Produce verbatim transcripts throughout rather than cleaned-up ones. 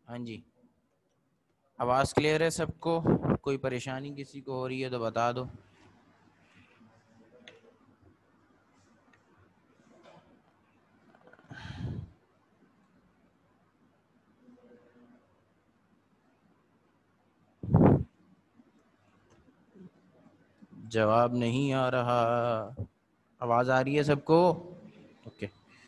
ہاں جی آواز کلیئر ہے سب کو؟ کوئی پریشانی کسی کو ہو رہی ہے تو بتا دو. جواب نہیں آ رہا. آواز آ رہی ہے سب کو؟ اوکے.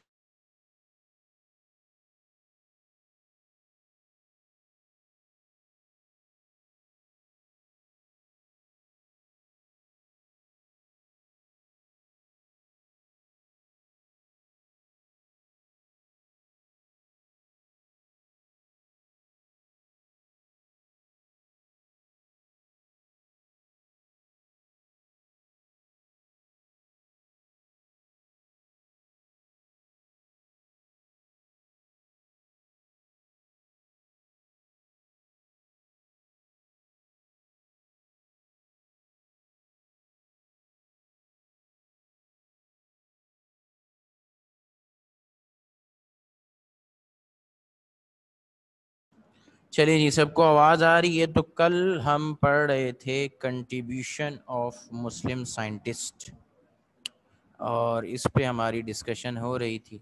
چلیے جی سب کو آواز آ رہی ہے؟ تو کل ہم پڑھ رہے تھے کنٹریبیوشن آف مسلم سائنٹسٹ، اور اس پہ ہماری ڈسکشن ہو رہی تھی.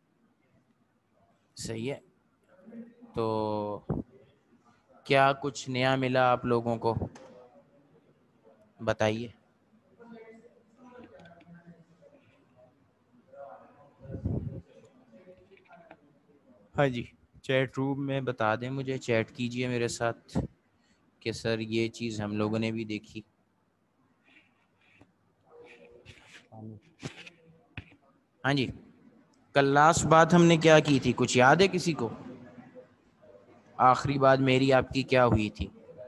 صحیح ہے. تو کیا کچھ نیا ملا آپ لوگوں کو؟ بتائیے. ہاں جی چیٹ روم میں بتا دیں، مجھے چیٹ کیجئے میرے ساتھ کہ سر یہ چیز ہم لوگوں نے بھی دیکھی. ہاں جی کل لاسٹ بات ہم نے کیا کی تھی؟ کچھ یاد ہے کسی کو؟ آخری بات میری آپ کی کیا ہوئی تھی؟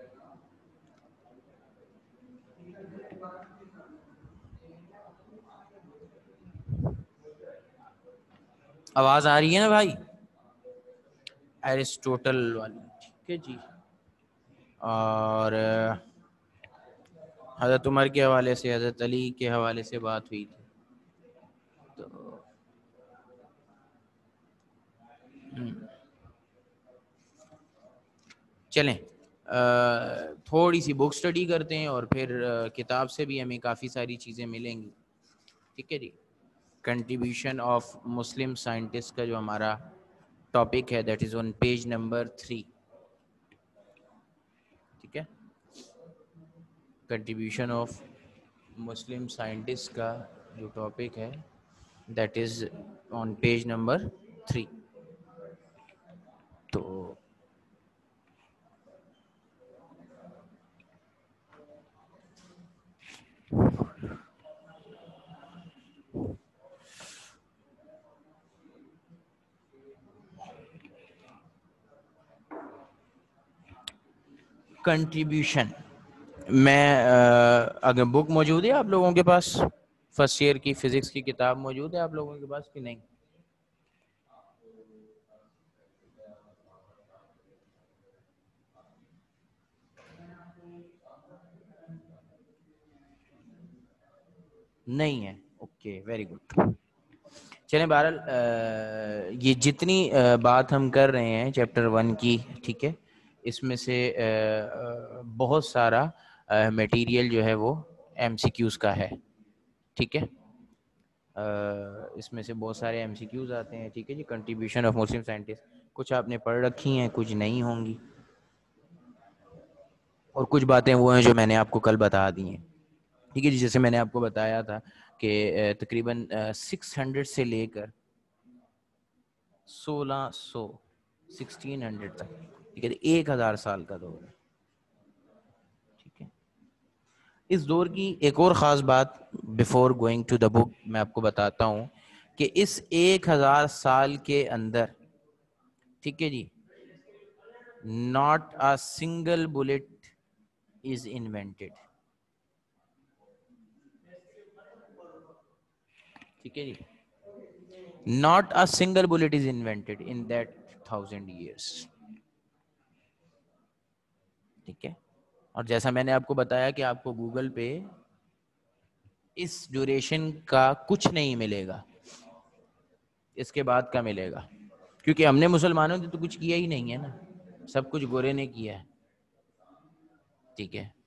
آواز آ رہی ہے نا بھائی؟ ایرسٹوٹل والی، ٹھیک ہے جی. اور حضرت عمر کے حوالے سے، حضرت علی کے حوالے سے بات ہوئی تھی. تو چلیں تھوڑی سی بک سٹڈی کرتے ہیں، اور پھر کتاب سے بھی ہمیں کافی ساری چیزیں ملیں گی. ٹھیک ہے جی. کنٹریبیوشن آف مسلم سائنٹسٹ کا جو ہمارا ٹاپک ہے that is on page number three. ٹھیک ہے. کنٹریبیوشن آف مسلم سائنٹسٹ کا جو ٹاپک ہے that is on page number three. تو کنٹریبیوشن میں اگر بک موجود ہے آپ لوگوں کے پاس، فرسٹ ایئر کی فزکس کی کتاب موجود ہے آپ لوگوں کے پاس کہ نہیں؟ نہیں ہے. Okay very good. چلیں بہرحال یہ جتنی بات ہم کر رہے ہیں چیپٹر ون کی، ٹھیک ہے، اس میں سے بہت سارا میٹیریل جو ہے وہ ایم سی کیوز کا ہے. ٹھیک ہے. اس میں سے بہت سارے ایم سی کیوز آتے ہیں. ٹھیک ہے جی. کنٹریبیوشن آف مسلم سائنٹسٹ کچھ آپ نے پڑھ رکھی ہیں، کچھ نہیں ہوں گی، اور کچھ باتیں وہ ہیں جو میں نے آپ کو کل بتا دی ہیں. ٹھیک ہے جی. جیسے میں نے آپ کو بتایا تھا کہ تقریباً سکس ہنڈریڈ سے لے کر سولہ سو سکسٹین ہنڈریڈ تک، ٹھیک ہے، ایک ہزار سال کا دور ہے. ٹھیک ہے. اس دور کی ایک اور خاص بات before going to the book میں آپ کو بتاتا ہوں کہ اس ایک ہزار سال کے اندر، ٹھیک ہے جی، not a single bullet is invented. ٹھیک ہے جی. not a single bullet is invented in that thousand years. ٹھیک ہے. اور جیسا میں نے آپ کو بتایا کہ آپ کو گوگل پہ اس ڈیوریشن کا کچھ نہیں ملے گا، اس کے بعد کا ملے گا، کیونکہ ہم نے مسلمانوں نے تو کچھ کیا ہی نہیں ہے نا. سب کچھ گورے نے کیا ہے. ٹھیک ہے,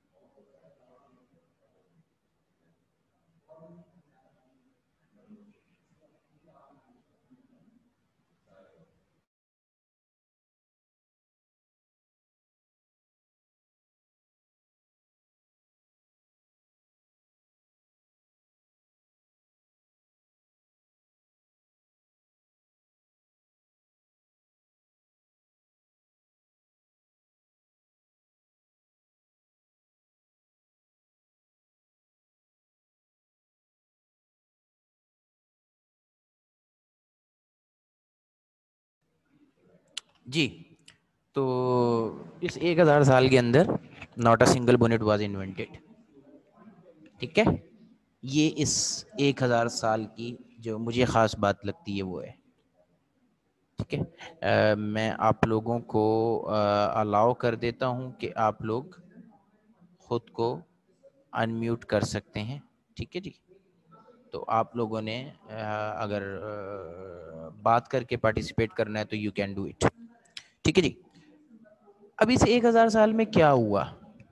جی. تو اس ایک ہزار سال کے اندر not a single bullet was invented. ٹھیک ہے, یہ اس ایک ہزار سال کی جو مجھے خاص بات لگتی ہے وہ ہے. ٹھیک ہے, میں آپ لوگوں کو الاؤ کر دیتا ہوں کہ آپ لوگ خود کو ان میوٹ کر سکتے ہیں. ٹھیک ہے جی, تو آپ لوگوں نے اگر بات کر کے پارٹیسپیٹ کرنا ہے تو یو کین ڈو اٹ. ٹھیک ہے جی. اب اس ایک ہزار سال میں کیا ہوا؟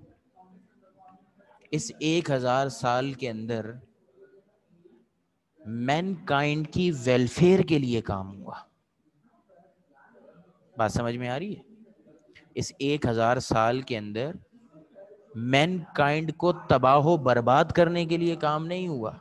اس ایک ہزار سال کے اندر مین کائنڈ کی ویلفیئر کے لیے کام ہوا. بات سمجھ میں آ رہی ہے؟ اس ایک ہزار سال کے اندر مین کائنڈ کو تباہ و برباد کرنے کے لیے کام نہیں ہوا.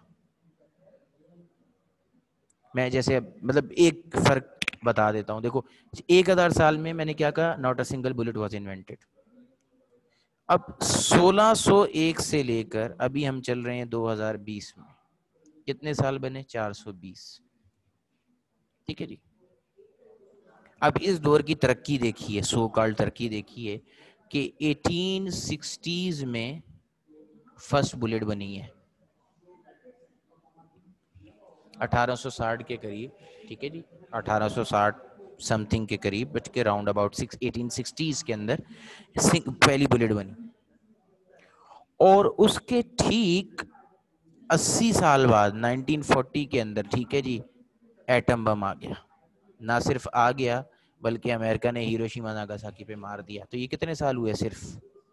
میں جیسے مطلب ایک فرق بتا دیتا ہوں. دیکھو, ایک ہزار سال میں میں نے کیا کہا, not a single bullet was invented. اب سولہ سو ایک سے لے کر ابھی ہم چل رہے ہیں دو ہزار بیس میں, کتنے سال بنے؟ چار سو بیس. ٹھیک ہے جی. اب اس دور کی ترقی دیکھیے, سو کال ترقی دیکھیے کہ ایٹین سکسٹیز میں فرسٹ بلیٹ بنی ہے اٹھارہ سو ساٹھ کے قریب. ٹھیک ہے جی, اٹھارہ سو ساٹھ سم تھنگ کے قریب, بٹ کے راؤنڈ اباؤٹ ایٹین سکسٹیز کے اندر پہلی بلیٹ بنی. اور اس کے ٹھیک اسی سال بعد نائنٹین فورٹی کے اندر, ٹھیک ہے جی, ایٹم بم آ گیا. نہ صرف آ گیا بلکہ امریکہ نے ہیروشیما ناگاساکی پہ مار دیا. تو یہ کتنے سال ہوئے؟ صرف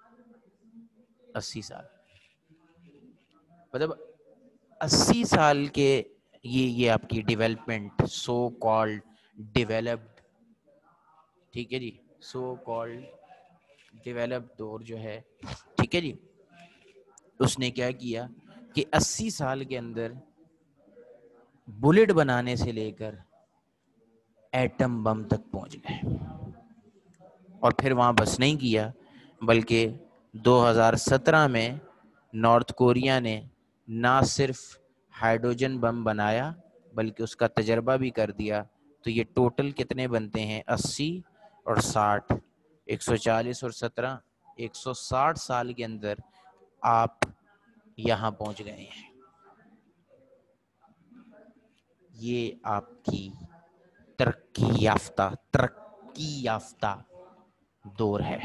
اسی سال. مطلب اسی سال کے یہ یہ آپ کی ڈیولپمنٹ, سو کالڈ ڈیولپڈ, ٹھیک ہے جی, سو کالڈ ڈیولپ دور جو ہے, ٹھیک ہے جی, اس نے کیا کیا کہ اسی سال کے اندر بلٹ بنانے سے لے کر ایٹم بم تک پہنچ گئے. اور پھر وہاں بس نہیں کیا بلکہ دو ہزار سترہ میں نارتھ کوریا نے نہ صرف ہائیڈروجن بم بنایا بلکہ اس کا تجربہ بھی کر دیا. تو یہ ٹوٹل کتنے بنتے ہیں؟ اسی اور ساٹھ, ایک سو چالیس اور سترہ, ایک سو ساٹھ سال کے اندر آپ یہاں پہنچ گئے ہیں. یہ آپ کی ترقی یافتہ ترقی یافتہ دور ہے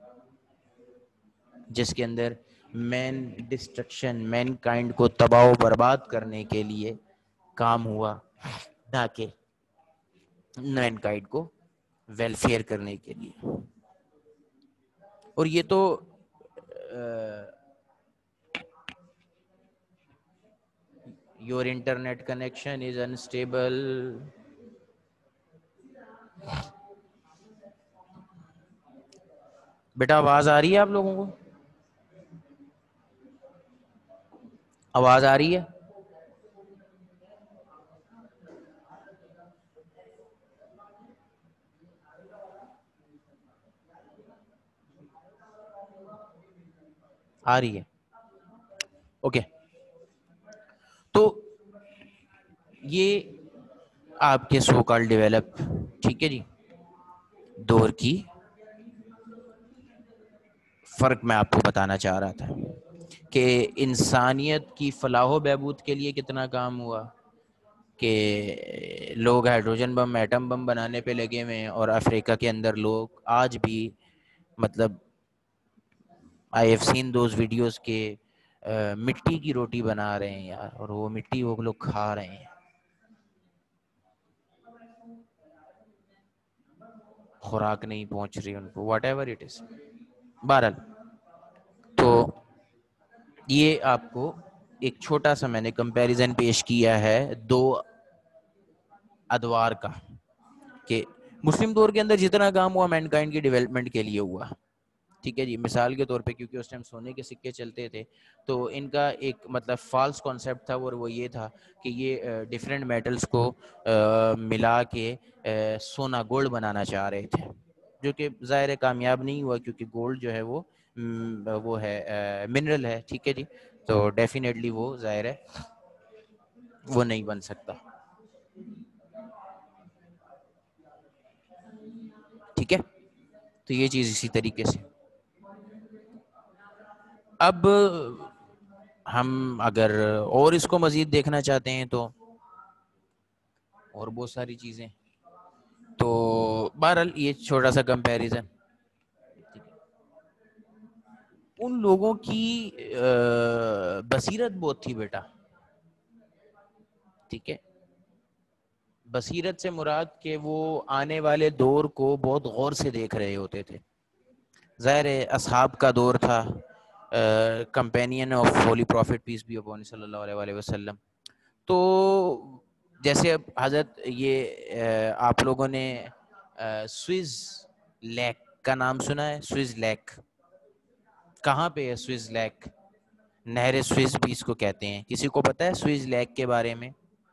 جس کے اندر مین ڈسٹرکشن, مین کائنڈ کو تباہ و برباد کرنے کے لیے کام ہوا, نہ کہ مین کائنڈ کو ویلفیئر کرنے کے لیے. اور یہ تو your internet connection is unstable. بیٹا آواز آ رہی ہے آپ لوگوں کو؟ آواز آ رہی ہے؟ آ رہی ہے, اوکے. تو یہ آپ کے سو کال ڈیولپ, ٹھیک ہے جی, دور کی فرق میں آپ کو بتانا چاہ رہا تھا کہ انسانیت کی فلاح و بہبود کے لیے کتنا کام ہوا کہ لوگ ہائیڈروجن بم, ایٹم بم بنانے پہ لگے ہوئے ہیں, اور افریقہ کے اندر لوگ آج بھی مطلب I have seen those videos کے مٹی کی روٹی بنا رہے ہیں یار, اور وہ مٹی وہ لوگ کھا رہے ہیں. خوراک نہیں پہنچ رہی ان کو, واٹ ایور اٹ از. بہرحال تو یہ آپ کو ایک چھوٹا سا میں نے کمپیریزن پیش کیا ہے دو ادوار کا, کہ مسلم دور کے اندر جتنا کام ہوا مینکائنڈ کی ڈیولپمنٹ کے لیے ہوا, ٹھیک ہے جی. مثال کے طور پہ کیونکہ اس ٹائم سونے کے سکے چلتے تھے, تو ان کا ایک مطلب فالس کانسیپٹ تھا, اور وہ یہ تھا کہ یہ ڈفرینٹ میٹلز کو ملا کے سونا گولڈ بنانا چاہ رہے تھے, جو کہ ظاہر کامیاب نہیں ہوا, کیونکہ گولڈ جو ہے وہ وہ ہے منرل ہے, ٹھیک ہے جی. تو ڈیفینیٹلی وہ ظاہر ہے وہ نہیں بن سکتا, ٹھیک ہے. تو یہ چیز اسی طریقے سے. اب ہم اگر اور اس کو مزید دیکھنا چاہتے ہیں تو اور بہت ساری چیزیں, تو بہرحال یہ چھوٹا سا کمپیریزن. ان لوگوں کی بصیرت بہت تھی بیٹا, ٹھیک ہے. بصیرت سے مراد کہ وہ آنے والے دور کو بہت غور سے دیکھ رہے ہوتے تھے. ظاہر اصحاب کا دور تھا, companion of holy prophet peace be upon صلی اللہ علیہ وآلہ وسلم. تو جیسے اب حضرت یہ آپ لوگوں نے سوئز لیک کا نام سنا ہے؟ سوئز لیک کہاں پہ ہے؟ سوئز لیک, نہر سوئز بھی اس کو کہتے ہیں. کسی کو پتہ ہے سوئز لیک کے بارے میں؟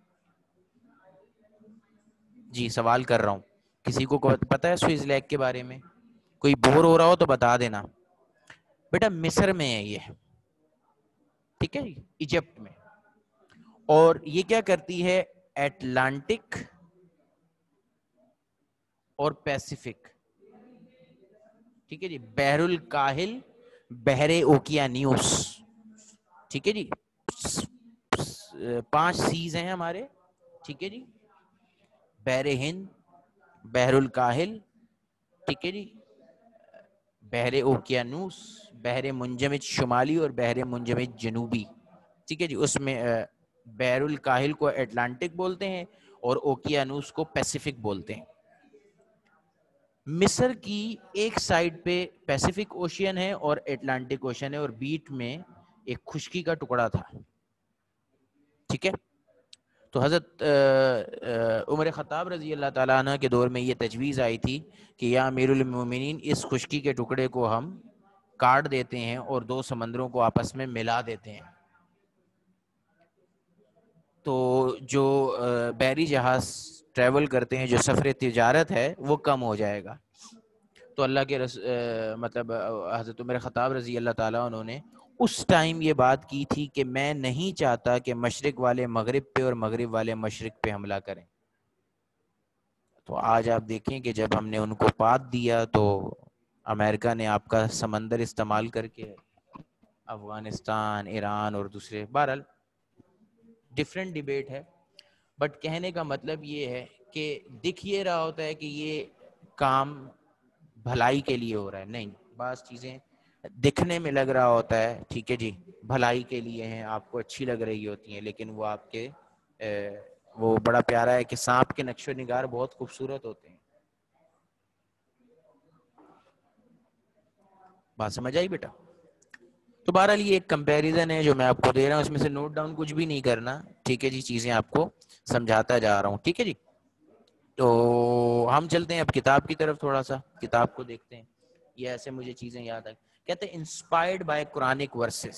جی سوال کر رہا ہوں, کسی کو پتہ ہے سوئز لیک کے بارے میں؟ کوئی بور ہو رہا ہو تو بتا دینا. بیٹا مصر میں ہے یہ, ٹھیک ہے, ایجپٹ میں. اور یہ کیا کرتی ہے؟ اٹلانٹک اور پیسیفک, ٹھیک ہے جی, بحر الکاہل, بحر اوکیانوس, ٹھیک ہے جی. پانچ سیز ہیں ہمارے, ٹھیک ہے جی. بحر ہند, بحر الکاہل, ٹھیک ہے جی, بحر اوکیانوس, بحر منجمد شمالی اور بحر منجمد جنوبی, ٹھیک ہے جی. اس میں بحر الکاہل کو اٹلانٹک بولتے ہیں اور اوکیانوس کو پیسیفک بولتے ہیں. مصر کی ایک سائڈ پہ پیسیفک اوشین ہے اور اٹلانٹک اوشین ہے, اور بیچ میں ایک خشکی کا ٹکڑا تھا, ٹھیک ہے. تو حضرت عمر خطاب رضی اللہ تعالیٰ عنہ کے دور میں یہ تجویز آئی تھی کہ یا امیر المومنین اس خشکی کے ٹکڑے کو ہم کاٹ دیتے ہیں اور دو سمندروں کو آپس میں ملا دیتے ہیں, تو جو بحری جہاز ٹریول کرتے ہیں, جو سفر تجارت ہے, وہ کم ہو جائے گا. تو اللہ کے رس مطلب حضرت عمر خطاب رضی اللہ تعالیٰ انہوں نے اس ٹائم یہ بات کی تھی کہ میں نہیں چاہتا کہ مشرق والے مغرب پہ اور مغرب والے مشرق پہ حملہ کریں. تو آج آپ دیکھیں کہ جب ہم نے ان کو پات دیا تو امریکہ نے آپ کا سمندر استعمال کر کے افغانستان, ایران اور دوسرے, بہرحال ڈفرینٹ ڈیبیٹ ہے, بٹ کہنے کا مطلب یہ ہے کہ دکھ یہ رہا ہوتا ہے کہ یہ کام بھلائی کے لیے ہو رہا ہے. نہیں, بعض چیزیں دکھنے میں لگ رہا ہوتا ہے, ٹھیک ہے جی, بھلائی کے لیے ہیں, آپ کو اچھی لگ رہی ہوتی ہیں, لیکن وہ آپ کے وہ بڑا پیارا ہے کہ سانپ کے نقش و نگار بہت خوبصورت ہوتے ہیں. بات سمجھ آئی بیٹا؟ تو بہرحال یہ ایک کمپیریزن ہے جو میں آپ کو دے رہا ہوں, اس میں سے نوٹ ڈاؤن کچھ بھی نہیں کرنا, ٹھیک ہے جی. چیزیں آپ کو سمجھاتا جا رہا ہوں, ٹھیک ہے جی. تو ہم چلتے ہیں اب کتاب کی طرف, تھوڑا سا کتاب کو دیکھتے ہیں. یہ ایسے مجھے چیزیں یاد آئی, کہتے ہیں انسپائرڈ بائی قرآنک ورسز,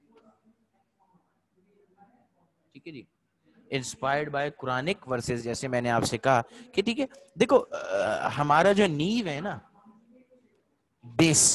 ٹھیک ہے جی. انسپائرڈ بائی قرآنک ورسز, جیسے میں نے آپ سے کہا کہ ٹھیک ہے دیکھو ہمارا جو نیو ہے نا, بیس,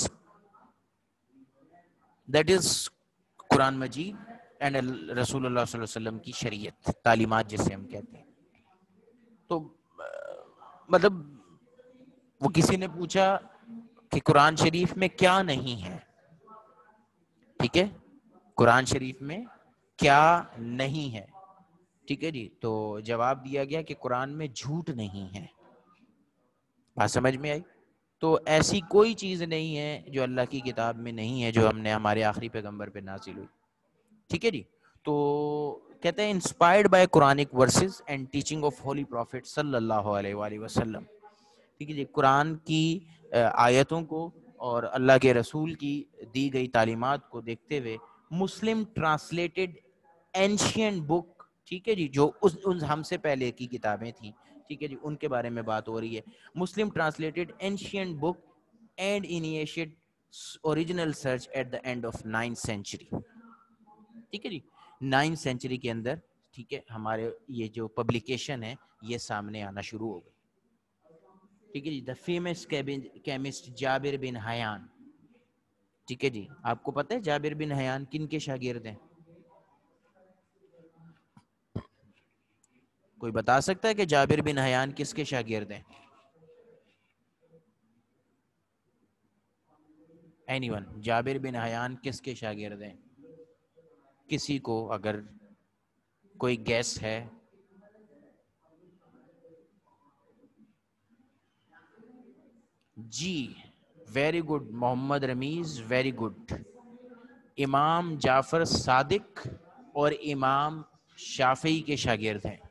that is Quran Majeed and رسول اللہ صلی اللہ علیہ وسلم کی شریعت, تعلیمات جسے ہم کہتے ہیں. تو مطلب وہ کسی نے پوچھا کہ قرآن شریف میں کیا نہیں ہے, ٹھیک ہے, قرآن شریف میں کیا نہیں ہے, ٹھیک ہے جی. تو جواب دیا گیا کہ قرآن میں جھوٹ نہیں ہے. بات سمجھ میں آئی؟ تو ایسی کوئی چیز نہیں ہے جو اللہ کی کتاب میں نہیں ہے, جو ہم نے ہمارے آخری پیغمبر پہ نازل ہوئی, ٹھیک ہے جی. تو کہتے ہیں inspired by Quranic verses and teaching of holy prophet صلی اللہ علیہ وآلہ وسلم. ٹھیک ہے جی. قرآن کی آیتوں کو اور اللہ کے رسول کی دی گئی تعلیمات کو دیکھتے ہوئے مسلم ٹرانسلیٹڈ اینشینٹ بک، ٹھیک ہے جی، جو اس ہم سے پہلے کی کتابیں تھیں، ٹھیک ہے جی، ان کے بارے میں بات ہو رہی ہے. Muslim translated ancient book and initiate original search at the end of ninth century. ٹھیک ہے جی، نائنتھ سینچری کے اندر، ٹھیک ہے، ہمارے یہ جو پبلیکیشن ہے یہ سامنے آنا شروع ہو گئی. ٹھیک ہے جی. دا فیمس کیمسٹ جابر بن حیان. ٹھیک ہے جی. آپ کو پتہ ہے جابر بن حیان کن کے شاگرد ہیں؟ کوئی بتا سکتا ہے کہ جابر بن حیان کس کے شاگرد ہیں؟ اینی ون، جابر بن حیان کس کے شاگرد ہیں؟ کسی کو اگر کوئی گیس ہے؟ جی very good Muhammad Ramiz, very good. Imam Jafar صادق اور امام شافعی کے شاگرد ہیں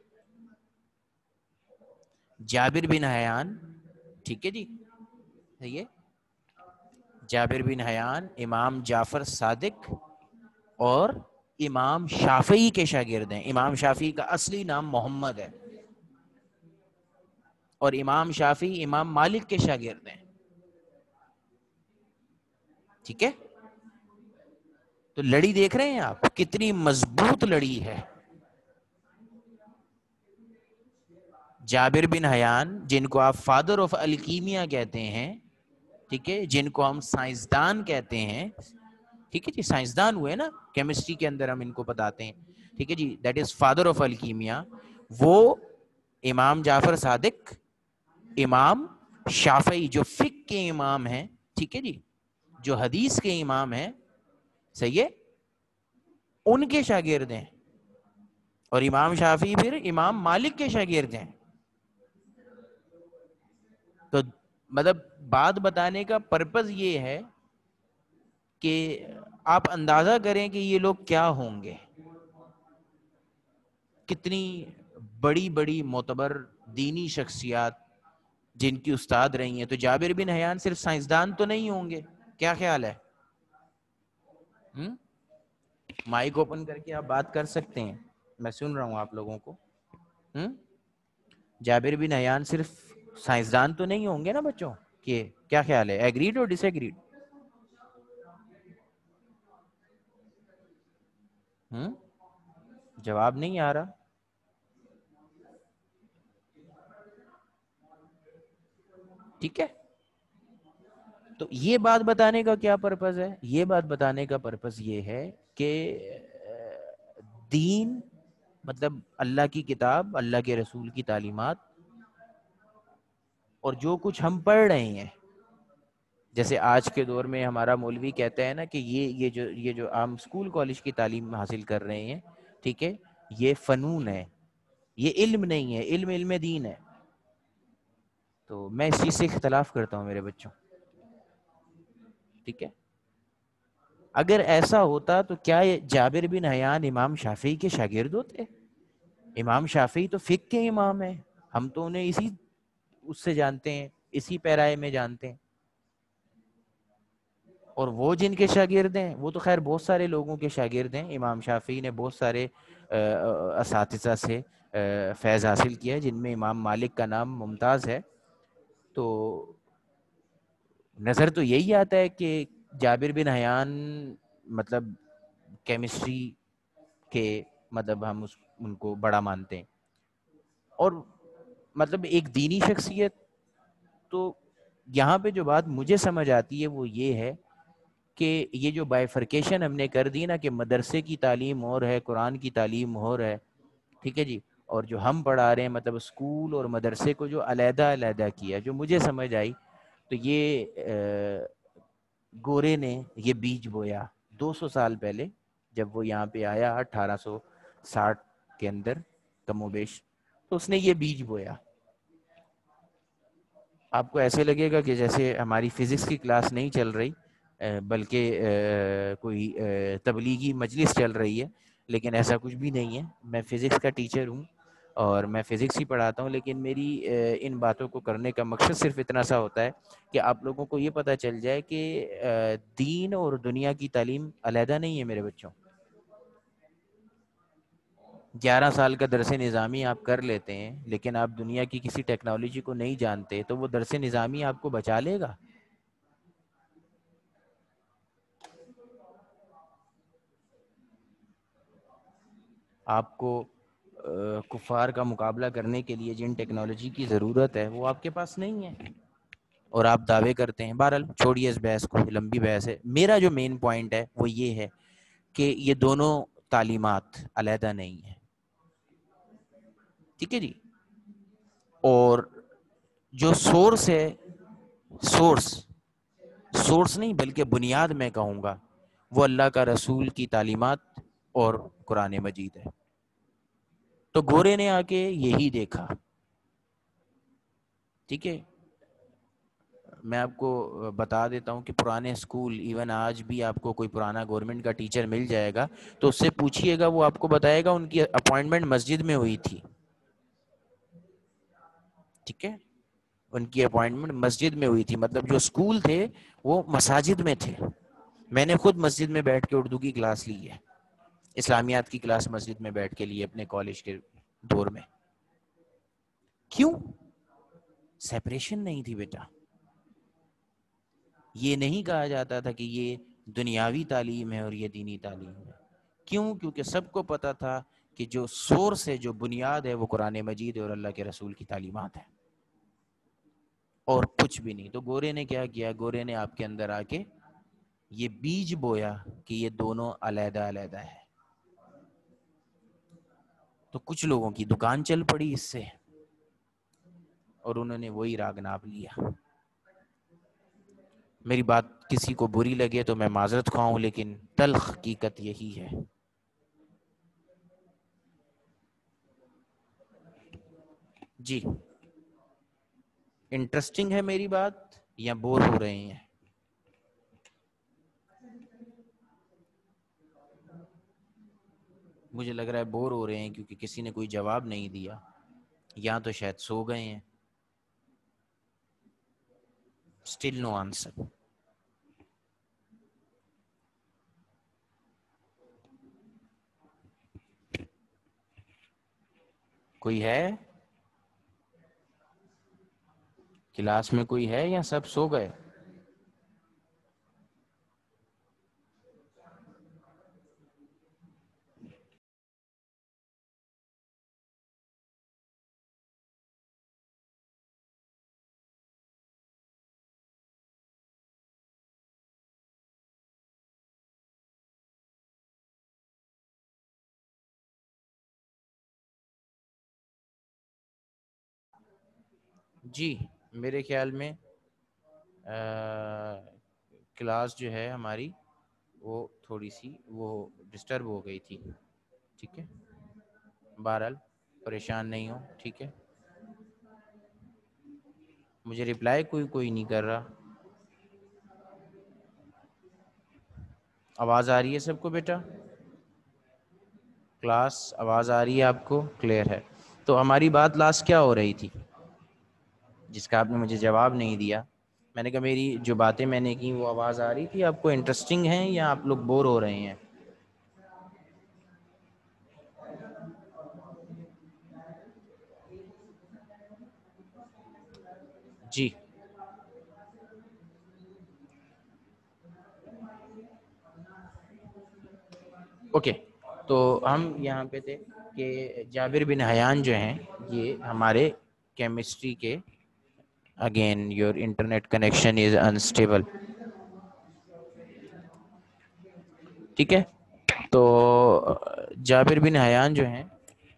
جابر بن حیان. ٹھیک ہے جی، صحیح ہے. جابر بن حیان امام جعفر صادق اور امام شافعی کے شاگرد ہیں. امام شافعی کا اصلی نام محمد ہے اور امام شافعی امام مالک کے شاگرد ہیں. ٹھیک ہے، تو لڑی دیکھ رہے ہیں آپ کتنی مضبوط لڑی ہے. جابر بن حیان جن کو آپ فادر آف الکیمیا کہتے ہیں، ٹھیک ہے، جن کو ہم سائنسدان کہتے ہیں، ٹھیک ہے جی، سائنسدان ہوئے نا، کیمسٹری کے اندر ہم ان کو بتاتے ہیں، ٹھیک ہے جی، دیٹ از فادر آف الکیمیا. وہ امام جعفر صادق، امام شافعی جو فقہ کے امام ہیں، ٹھیک ہے جی، جو حدیث کے امام ہیں، صحیح ہے، ان کے شاگرد ہیں. اور امام شافعی پھر امام مالک کے شاگرد ہیں. تو مطلب بات بتانے کا پرپز یہ ہے کہ آپ اندازہ کریں کہ یہ لوگ کیا ہوں گے، کتنی بڑی بڑی معتبر دینی شخصیات جن کی استاد رہی ہیں. تو جابر بن حیان صرف سائنسدان تو نہیں ہوں گے؟ کیا خیال ہے؟ مائک اوپن کر کے آپ بات کر سکتے ہیں، میں سن رہا ہوں آپ لوگوں کو. ہم جابر بن حیان صرف سائنسدان تو نہیں ہوں گے نا بچوں؟ کہ کیا خیال ہے، ایگریڈ اور ڈس ایگریڈ؟ ہم جواب نہیں آ رہا. ٹھیک ہے، تو یہ بات بتانے کا کیا پرپز ہے؟ یہ بات بتانے کا پرپز یہ ہے کہ دین مطلب اللہ کی کتاب، اللہ کے رسول کی تعلیمات اور جو کچھ ہم پڑھ رہے ہیں، جیسے آج کے دور میں ہمارا مولوی کہتا ہے نا کہ یہ یہ جو یہ جو عام اسکول کالج کی تعلیم حاصل کر رہے ہیں، ٹھیک ہے، یہ فنون ہے، یہ علم نہیں ہے، علم علم دین ہے. تو میں اس چیز سے اختلاف کرتا ہوں میرے بچوں. ٹھیک ہے، اگر ایسا ہوتا تو کیا جابر بن حیان امام شافعی کے شاگرد ہوتے؟ امام شافعی تو فقہ کے امام ہیں، ہم تو انہیں اسی اس سے جانتے ہیں، اسی پیرائے میں جانتے ہیں. اور وہ جن کے شاگرد ہیں وہ تو خیر بہت سارے لوگوں کے شاگرد ہیں. امام شافعی نے بہت سارے اساتذہ سے فیض حاصل کیا ہے، جن میں امام مالک کا نام ممتاز ہے. تو نظر تو یہی آتا ہے کہ جابر بن حیان مطلب کیمسٹری کے مطلب ہم اس ان کو بڑا مانتے ہیں. اور مطلب ایک دینی شخصیت، تو یہاں پہ جو بات مجھے سمجھ آتی ہے وہ یہ ہے کہ یہ جو بائیفرکیشن ہم نے کر دی نا کہ مدرسے کی تعلیم اور ہے، قرآن کی تعلیم اور ہے، ٹھیک ہے جی، اور جو ہم پڑھا رہے ہیں مطلب اسکول اور مدرسے کو جو علیحدہ علیحدہ کیا، جو مجھے سمجھ آئی تو یہ گورے نے یہ بیج بویا دو سو سال پہلے، جب وہ یہاں پہ آیا اٹھارہ سو ساٹھ کے اندر کم و بیش، تو اس نے یہ بیج بویا. آپ کو ایسے لگے گا کہ جیسے ہماری فزکس کی کلاس نہیں چل رہی بلکہ کوئی تبلیغی مجلس چل رہی ہے، لیکن ایسا کچھ بھی نہیں ہے. میں فزکس کا ٹیچر ہوں اور میں فزکس ہی پڑھاتا ہوں، لیکن میری ان باتوں کو کرنے کا مقصد صرف اتنا سا ہوتا ہے کہ آپ لوگوں کو یہ پتہ چل جائے کہ دین اور دنیا کی تعلیم علیحدہ نہیں ہے میرے بچوں. گیارہ سال کا درس نظامی آپ کر لیتے ہیں، لیکن آپ دنیا کی کسی ٹیکنالوجی کو نہیں جانتے تو وہ درس نظامی آپ کو بچا لے گا؟ آپ کو کفار کا مقابلہ کرنے کے لیے جن ٹیکنالوجی کی ضرورت ہے وہ آپ کے پاس نہیں ہے، اور آپ دعوے کرتے ہیں. بہرحال چھوڑیے اس بحث کو، لمبی بحث ہے. میرا جو مین پوائنٹ ہے وہ یہ ہے کہ یہ دونوں تعلیمات علیحدہ نہیں ہیں. ٹھیک ہے جی. اور جو سورس ہے، سورس سورس نہیں بلکہ بنیاد میں کہوں گا، وہ اللہ کا رسول کی تعلیمات اور قرآن مجید ہے. تو گورے نے آ کے یہی دیکھا. ٹھیک ہے، میں آپ کو بتا دیتا ہوں کہ پرانے اسکول، ایون آج بھی آپ کو کوئی پرانا گورنمنٹ کا ٹیچر مل جائے گا تو اس سے پوچھیے گا، وہ آپ کو بتائے گا ان کی اپوائنٹمنٹ مسجد میں ہوئی تھی. ٹھیک ہے، ان کی اپوائنٹمنٹ مسجد میں ہوئی تھی، مطلب جو اسکول تھے وہ مساجد میں تھے. میں نے خود مسجد میں بیٹھ کے اردو کی کلاس لی ہے، اسلامیات کی کلاس مسجد میں بیٹھ کے لی اپنے کالج کے دور میں. کیوں؟ سیپریشن نہیں تھی بیٹا. یہ نہیں کہا جاتا تھا کہ یہ دنیاوی تعلیم ہے اور یہ دینی تعلیم ہے. کیوں؟ کیونکہ سب کو پتا تھا کہ جو سورس ہے، جو بنیاد ہے، وہ قرآن مجید اور اللہ کے رسول کی تعلیمات ہے، اور کچھ بھی نہیں. تو گورے نے کیا کیا؟ گورے نے آپ کے اندر آ کے یہ بیج بویا کہ یہ دونوں علیحدہ علیحدہ ہے. تو کچھ لوگوں کی دکان چل پڑی اس سے، اور انہوں نے وہی راگ ناپ لیا. میری بات کسی کو بری لگے تو میں معذرت خواہ ہوں، لیکن تلخ حقیقت یہی ہے. جی، انٹرسٹنگ ہے میری بات یا بور ہو رہے ہیں؟ مجھے لگ رہا ہے بور ہو رہے ہیں، کیونکہ کسی نے کوئی جواب نہیں دیا، یا تو شاید سو گئے ہیں. Still no answer. کوئی ہے کلاس میں؟ کوئی ہے یا سب سو گئے؟ جی، میرے خیال میں کلاس جو ہے ہماری وہ تھوڑی سی وہ ڈسٹرب ہو گئی تھی. ٹھیک ہے، بہرحال پریشان نہیں ہو. ٹھیک ہے، مجھے رپلائی کوئی کوئی نہیں کر رہا. آواز آ رہی ہے سب کو بیٹا؟ کلاس آواز آ رہی ہے آپ کو؟ کلیئر ہے. تو ہماری بات لاسٹ کیا ہو رہی تھی جس کا آپ نے مجھے جواب نہیں دیا؟ میں نے کہا میری جو باتیں میں نے کی وہ آواز آ رہی تھی آپ کو؟ انٹرسٹنگ ہیں یا آپ لوگ بور ہو رہے ہیں؟ جی، اوکے. تو ہم یہاں پہ تھے کہ جابر بن حیان جو ہیں یہ ہمارے کیمسٹری کے، again your internet connection is unstable. ٹھیک ہے، تو جابر بن حیان جو ہیں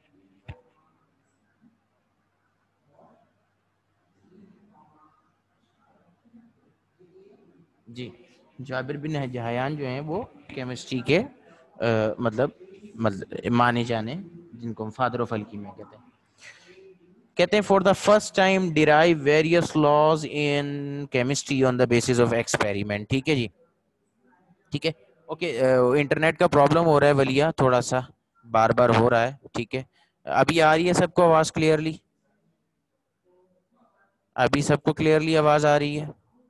جی جابر بن حیان جو ہیں وہ کیمسٹری کے مطلب مطلب مانے جانے، جن کو فادر آف الکیمیا کہتے ہیں. کہتے ہیں for the first time derive various laws in chemistry on the basis of experiment. ٹھیک ہے جی، ٹھیک ہے. اوکے، انٹرنیٹ کا پرابلم ہو رہا ہے ولیہ، تھوڑا سا بار بار ہو رہا ہے. ٹھیک ہے، ابھی آ رہی ہے سب کو آواز کلیئرلی؟ ابھی سب کو کلیئرلی آواز آ رہی ہے؟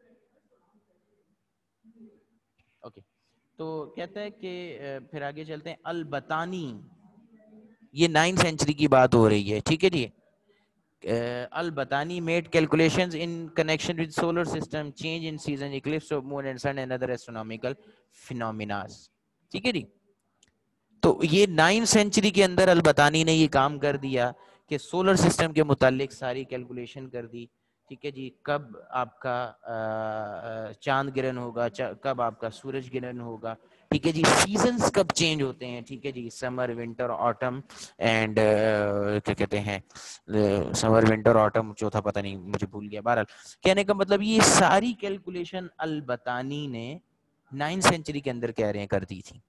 اوکے. تو کہتا ہے کہ پھر آگے چلتے ہیں. البتانی، یہ نائن سینچری کی بات ہو رہی ہے، ٹھیک ہے جی. البتانی made calculations in connection with solar system, change in season, eclipse of moon and sun and other astronomical phenomena. ٹھیک ہے جی. تو یہ نائن سینچری کے اندر البتانی نے یہ کام کر دیا کہ سولر سسٹم کے متعلق ساری کیلکولیشن کر دی. ٹھیک ہے جی. کب آپ کا چاند گرہن ہوگا، کب آپ کا سورج گرہن ہوگا. ٹھیک ہے جی. سیزنز کب چینج ہوتے ہیں. ٹھیک ہے جی. سمر، ونٹر، آٹم اینڈ کیا کہتے ہیں، سمر، ونٹر، آٹم، چوتھا پتہ نہیں مجھے بھول گیا. بہرحال کہنے کا مطلب یہ ساری کیلکولیشن البتانی نے نائن سینچری کے اندر کہہ رہے ہیں کر دی تھی.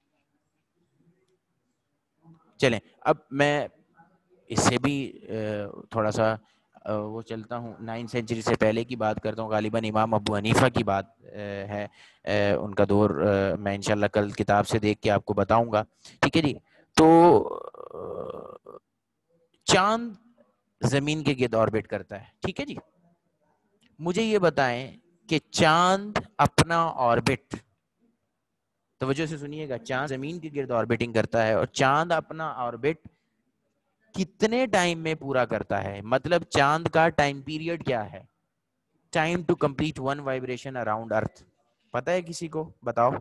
چلیں اب میں اس سے بھی تھوڑا سا وہ چلتا ہوں، نائن سینچری سے پہلے کی بات کرتا ہوں. غالباً امام ابو حنیفہ کی بات ہے، ان کا دور میں انشاءاللہ کل کتاب سے دیکھ کے آپ کو بتاؤں گا. ٹھیک ہے جی. تو چاند زمین کے گرد آربٹ کرتا ہے. ٹھیک ہے جی. مجھے یہ بتائیں کہ چاند اپنا آربٹ، توجہ سے سنیے گا، چاند زمین کے گرد آربٹنگ کرتا ہے، اور چاند اپنا آربٹ کتنے ٹائم میں پورا کرتا ہے؟ مطلب چاند کا ٹائم پیریڈ کیا ہے؟ Time to complete one vibration around earth پتہ ہے کسی کو؟ بتاؤ.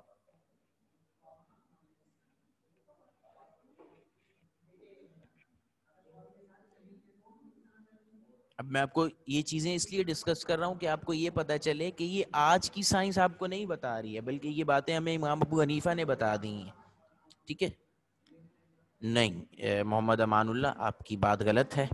اب میں آپ کو یہ چیزیں اس لیے ڈسکس کر رہا ہوں کہ آپ کو یہ پتا چلے کہ یہ آج کی سائنس آپ کو نہیں بتا رہی ہے، بلکہ یہ باتیں ہمیں امام ابو حنیفہ نے بتا دی ہیں. ٹھیک ہے. نہیں محمد امان اللہ، آپ کی بات غلط ہے.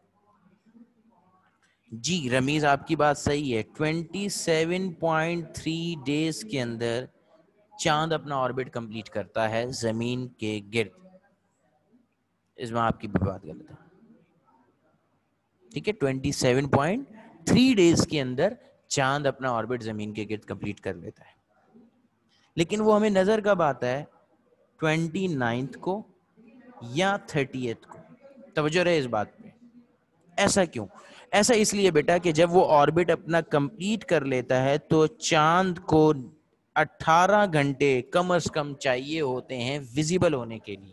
جی رمیز آپ کی بات صحیح ہے. Twenty seven point three days کے اندر چاند اپنا آربٹ کمپلیٹ کرتا ہے زمین کے گرد. اس میں آپ کی بھی بات غلط ہے. ٹھیک ہے. Twenty seven point three days کے اندر چاند اپنا آربٹ زمین کے گرد کمپلیٹ کر لیتا ہے. لیکن وہ ہمیں نظر کب آتا ہے؟ ٹوینٹی نائنتھ کو یا تھرٹی ایتھ کو. توجہ رہے اس بات پہ. ایسا کیوں؟ ایسا اس لیے بیٹا کہ جب وہ آربٹ اپنا کمپلیٹ کر لیتا ہے تو چاند کو اٹھارہ گھنٹے کم از کم چاہیے ہوتے ہیں ویزیبل ہونے کے لیے.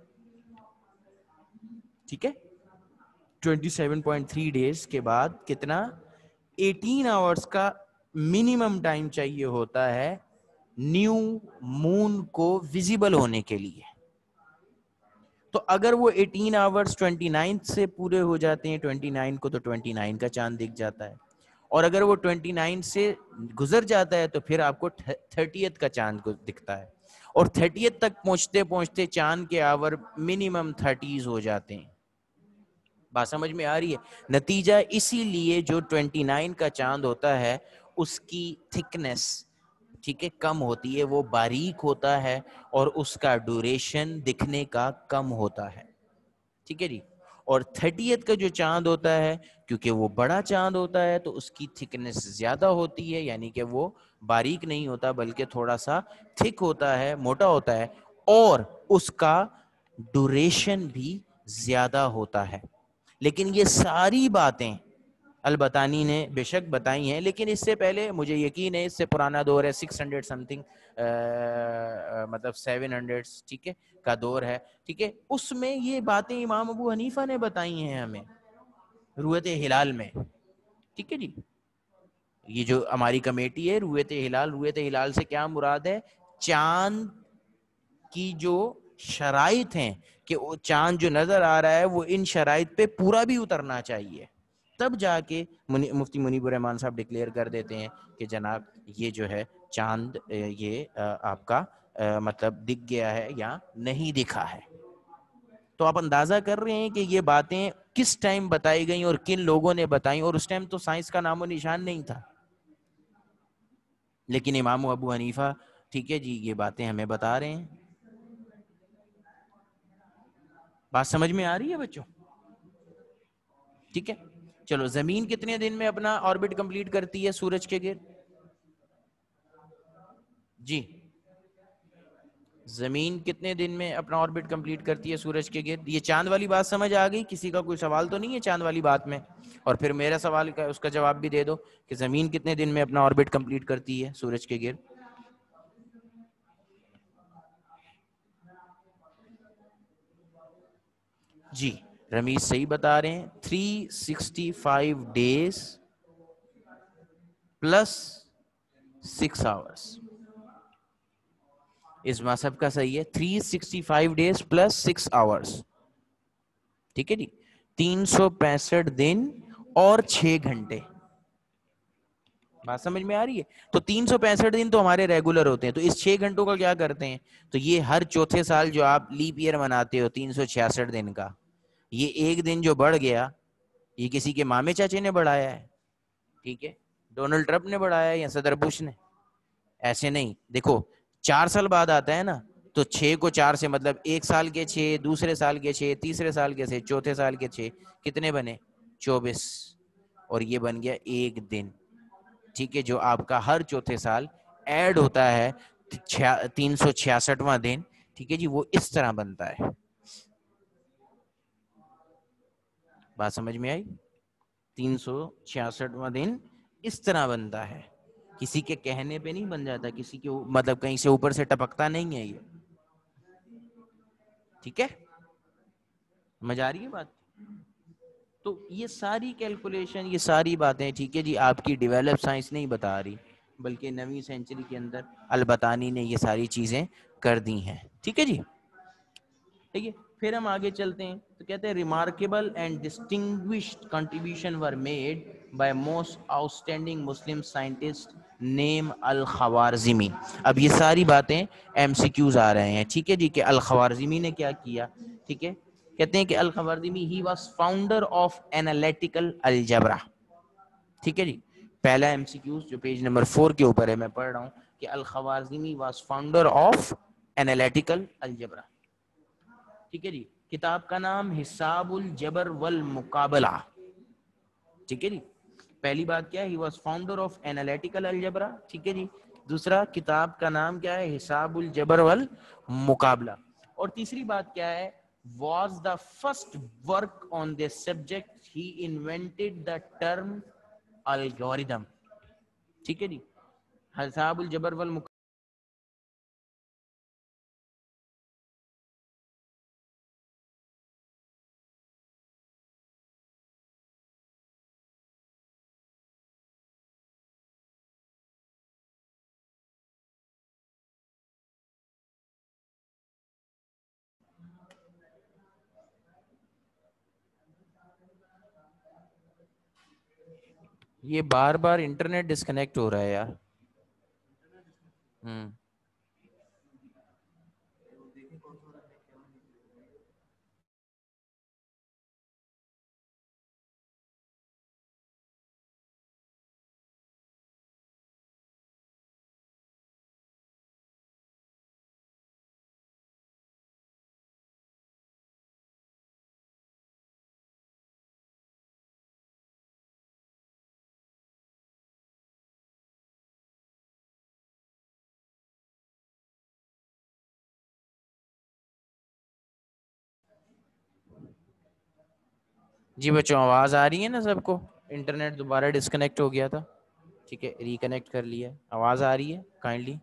ٹھیک ہے. Twenty seven point three days کے بعد کتنا؟ ایٹین آورس کا منیمم ٹائم چاہیے ہوتا ہے نیو مون کو ویزیبل ہونے کے لیے. تو اگر وہ ایٹین آورس ٹوینٹی نائنتھ سے پورے ہو جاتے ہیں ٹوینٹی نائن کو، تو ٹوینٹی نائن کا چاند دکھ جاتا ہے. اور اگر وہ ٹوینٹی نائن سے گزر جاتا ہے تو پھر آپ کو تھرٹیتھ کا چاند کو دکھتا ہے. اور تھرٹیتھ تک پہنچتے پہنچتے چاند کے آور منیمم تھرٹیز ہو جاتے ہیں. بات سمجھ میں آ رہی ہے؟ نتیجہ اسی لیے جو ٹوینٹی نائن کا چاند ہوتا ہے اس کی تھکنس ٹھیک ہے کم ہوتی ہے، وہ باریک ہوتا ہے، اور اس کا ڈوریشن دکھنے کا کم ہوتا ہے. ٹھیک ہے جی. اور تھرٹیتھ کا جو چاند ہوتا ہے، کیونکہ وہ بڑا چاند ہوتا ہے تو اس کی تھکنس زیادہ ہوتی ہے، یعنی کہ وہ باریک نہیں ہوتا بلکہ تھوڑا سا تھک ہوتا ہے، موٹا ہوتا ہے، اور اس کا ڈوریشن بھی زیادہ ہوتا ہے. لیکن یہ ساری باتیں البتانی نے بے شک بتائی ہیں، لیکن اس سے پہلے مجھے یقین ہے اس سے پرانا دور ہے، سکس ہنڈریڈ سم تھنگ مطلب سیون ہنڈریڈ ٹھیک ہے کا دور ہے. ٹھیک ہے. اس میں یہ باتیں امام ابو حنیفہ نے بتائی ہیں ہمیں رؤیت ہلال میں. ٹھیک ہے جی. یہ جو ہماری کمیٹی ہے رؤیت ہلال، رؤیت ہلال سے کیا مراد ہے؟ چاند کی جو شرائط ہیں کہ وہ چاند جو نظر آ رہا ہے وہ ان شرائط پہ پورا بھی اترنا چاہیے، تب جا کے مفتی منیب الرحمان صاحب ڈکلیئر کر دیتے ہیں کہ جناب یہ جو ہے چاند یہ آپ کا مطلب دکھ گیا ہے یا نہیں دکھا ہے. تو آپ اندازہ کر رہے ہیں کہ یہ باتیں کس ٹائم بتائی گئیں اور کن لوگوں نے بتائیں، اور اس ٹائم تو سائنس کا نام و نشان نہیں تھا. لیکن امام ابو حنیفہ ٹھیک ہے جی یہ باتیں ہمیں بتا رہے ہیں. بات سمجھ میں آ رہی ہے بچوں؟ ٹھیک ہے. چلو زمین کتنے دن میں اپنا آربٹ کمپلیٹ کرتی ہے سورج کے گرد؟ جی زمین کتنے دن میں اپنا آربٹ کمپلیٹ کرتی ہے سورج کے گرد؟ یہ چاند والی بات سمجھ آ گئی؟ کسی کا کوئی سوال تو نہیں ہے چاند والی بات میں؟ اور پھر میرا سوال کا اس کا جواب بھی دے دو کہ زمین کتنے دن میں اپنا آربٹ کمپلیٹ کرتی ہے سورج کے گرد؟ جی رمیز صحیح بتا رہے ہیں، three sixty five days plus six hours. اس مذہب کا صحیح ہے، three sixty five days plus six hours. ٹھیک ہے جی، تین سو پینسٹھ دن اور چھ گھنٹے. بات سمجھ میں آ رہی ہے؟ تو تین سو پینسٹھ دن تو ہمارے ریگولر ہوتے ہیں، تو اس چھ گھنٹوں کا کیا کرتے ہیں؟ تو یہ ہر چوتھے سال جو آپ لیپ ایئر مناتے ہو تین سو چھیاسٹھ دن کا، یہ ایک دن جو بڑھ گیا یہ کسی کے مامے چاچے نے بڑھایا ہے، ٹھیک ہے، ڈونلڈ ٹرمپ نے بڑھایا ہے یا صدر بش نے؟ ایسے نہیں. دیکھو چار سال بعد آتا ہے نا، تو چھ کو چار سے مطلب ایک سال کے چھ، دوسرے سال کے چھ، تیسرے سال کے چھ، چوتھے سال کے چھ، کتنے بنے؟ چوبیس. اور یہ بن گیا ایک دن. ٹھیک ہے، جو آپ کا ہر چوتھے سال ایڈ ہوتا ہے تین سو چھیاسٹھواں دن. ٹھیک ہے جی، وہ اس طرح بنتا ہے. بات سمجھ میں آئی؟ تین سو چھیاسٹھواں دن اس طرح بنتا ہے، کسی کے کہنے پہ نہیں بن جاتا، کسی کے مطلب کہیں سے اوپر سے ٹپکتا نہیں ہے یہ. ٹھیک ہے، سمجھ آ رہی ہے بات؟ تو یہ ساری کیلکولیشن، یہ ساری باتیں ٹھیک ہے جی آپ کی ڈیولپ سائنس نہیں بتا رہی، بلکہ نویں سینچری کے اندر البتانی نے یہ ساری چیزیں کر دی ہیں. ٹھیک ہے جی، ٹھیک ہے. پھر ہم آگے چلتے ہیں تو کہتے ہیں remarkable and distinguished contribution were made by most outstanding Muslim scientist name Al Khwarizmi. اب یہ ساری باتیں ایم سی کیوز آ رہے ہیں. ٹھیک ہے جی، کہ الخوارزمی نے کیا کیا؟ ٹھیک ہے، کہتے ہیں کہ Al Khwarizmi he was founder of analytical algebra. ٹھیک ہے جی، پہلا ایم سی کیوز جو پیج نمبر فور کے اوپر ہے میں پڑھ رہا ہوں کہ Al Khwarizmi was founder of analytical algebra. ٹھیک ہے جی، کتاب کا نام حساب الجبر والمقابلہ. ٹھیک ہے جی، پہلی بات کیا ہے؟ He was founder of analytical algebra. ٹھیک ہے جی، دوسرا کتاب کا نام کیا ہے؟ حساب الجبر والمقابلہ. اور تیسری بات کیا ہے؟ was the first work on this subject he invented the term algorithm. ٹھیک ہے جی، حساب الجبر والمقابلہ یہ بار بار انٹرنیٹ ڈسکنیکٹ ہو رہا ہے یار. ہوں جی بچوں، آواز آ رہی ہے نا سب کو؟ انٹرنیٹ دوبارہ ڈسکنیکٹ ہو گیا تھا، ٹھیک ہے، ریکنیکٹ کر لیا. آواز آ رہی ہے کائنڈلی؟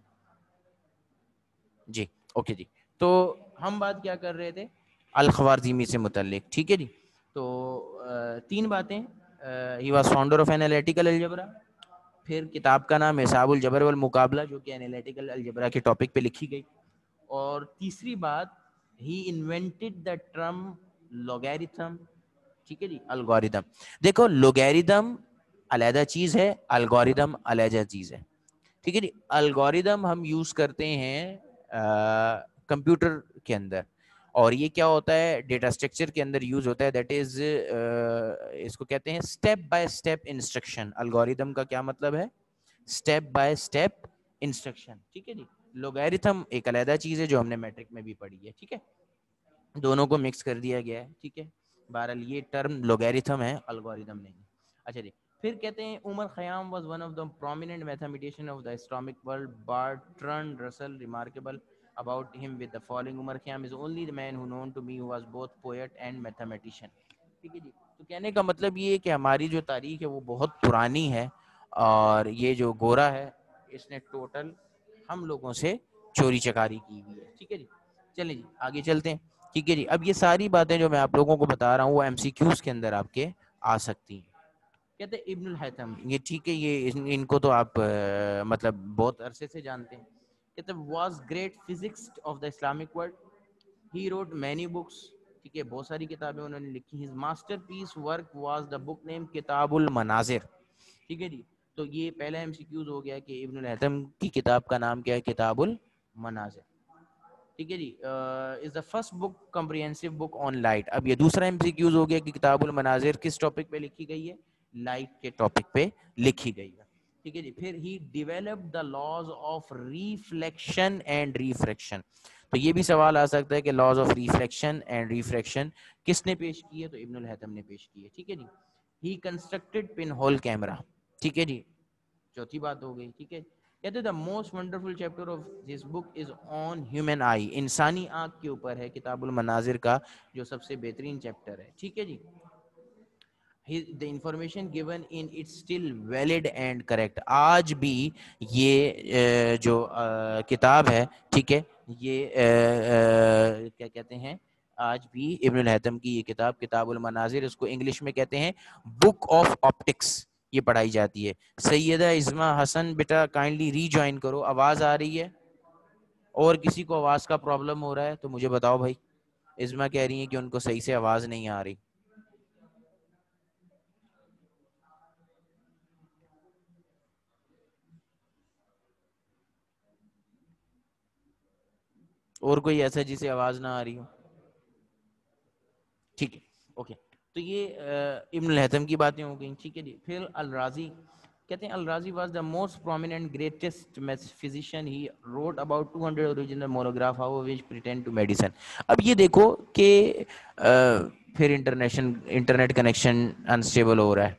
جی اوکے جی. تو ہم بات کیا کر رہے تھے؟ الخوارزمی سے متعلق. ٹھیک ہے جی، تو تین باتیں. He was founder of analytical algebra, پھر کتاب کا نام حساب الجبر والمقابلہ جو کہ اینالیٹیکل الجبرا کے ٹاپک پہ لکھی گئی، اور تیسری بات ہی انوینٹڈ دا ٹرم لوگیرتھم. ٹھیک ہے جی، الگوریدم. دیکھو لوگیرتھم علیحدہ چیز ہے، الگوریدم علیحدہ چیز ہے. ٹھیک ہے جی، الگوریدم ہم یوز کرتے ہیں کمپیوٹر کے اندر، اور یہ کیا ہوتا ہے؟ ڈیٹا اسٹرکچر کے اندر یوز ہوتا ہے. دیٹ از اس کو کہتے ہیں step by step instruction. Algorithm کا کیا مطلب ہے؟ Step by step instruction. ٹھیک ہے جی، لوگیرتھم ایک علیحدہ چیز ہے جو ہم نے میٹرک میں بھی پڑھی ہے. ٹھیک ہے، دونوں کو مکس کر دیا گیا ہے. ٹھیک ہے، بہرحال یہ ٹرم لوگیرتھم ہے، الگوریدم نہیں. اچھا جی، پھر کہتے ہیں عمر خیام was one of the prominent mathematician of the Islamic world. Bertrand Russell remarkable about him with the following: Umar Khayyam is only the man who known to me who was both poet and mathematician. ٹھیک ہے جی. تو کہنے کا مطلب یہ ہے کہ ہماری جو تاریخ ہے وہ بہت پرانی ہے, اور یہ جو گورا ہے اس نے ٹوٹل ہم لوگوں سے چوری چکاری کی ہوئی ہے. ٹھیک ہے جی, چلیں جی آگے چلتے ہیں. ٹھیک ہے جی, اب یہ ساری باتیں جو میں آپ لوگوں کو بتا رہا ہوں وہ ایم سی کیوز کے اندر آپ کے آ سکتی ہیں. کہتے ہیں ابن الحیثم, یہ ٹھیک ہے, یہ ان کو تو آپ مطلب بہت عرصے سے جانتے ہیں. کہتے ہیں was great physicist of the Islamic world, he wrote many books. ٹھیک ہے, بہت ساری کتابیں انہوں نے لکھی. His masterpiece work was the book name کتاب المناظر. ٹھیک ہے جی, تو یہ پہلا ایم سی کیوز ہو گیا کہ ابن الحیثم کی کتاب کا نام کیا ہے, کتاب المناظر. ٹھیک ہے جی, is the first book comprehensive book on light. اب یہ دوسرا ایم سی کیوز ہو گیا کہ کتاب المناظر کس ٹاپک پہ لکھی گئی ہے, لائٹ کے ٹاپک پہ لکھی گئی ہے. ٹھیک ہے جی, پھر he developed the laws of reflection and refraction. تو یہ بھی سوال آ سکتا ہے کہ laws of reflection and refraction کس نے پیش کی ہے, تو ابن الحیثم نے پیش کی ہے. ٹھیک ہے جی, he constructed pinhole camera. ٹھیک ہے جی, چوتھی بات ہو گئی. ٹھیک ہے, کہتے ہیں the most wonderful chapter of this book is on human eye. انسانی آنکھ کے اوپر ہے کتاب المناظر کا جو سب سے بہترین چیپٹر ہے. ٹھیک ہے جی, the information given in it's still valid and correct. آج بھی یہ جو کتاب ہے, ٹھیک ہے, یہ کیا کہتے ہیں, آج بھی ابن الحیثم کی یہ کتاب کتاب المناظر, اس کو انگلش میں کہتے ہیں بک آف آپٹکس, یہ پڑھائی جاتی ہے. سیدہ عظمہ حسن بیٹا کائنڈلی ری جوائن کرو. آواز آ رہی ہے, اور کسی کو آواز کا پرابلم ہو رہا ہے تو مجھے بتاؤ بھائی. عظمہ کہہ رہی ہیں کہ ان کو صحیح سے آواز نہیں آ رہی. اور کوئی ایسا جسے آواز نہ آ رہی ہو؟ ٹھیک ہے, اوکے. تو یہ ابن الحیثم کی باتیں ہو گئیں. ٹھیک ہے جی, پھر الرازی, کہتے ہیں Al Razi was the most prominent greatest physician. He wrote about two hundred original monograph how which pertained to medicine. اب یہ دیکھو کہ پھر انٹرنیشنل انٹرنیٹ کنیکشن انسٹیبل ہو رہا ہے.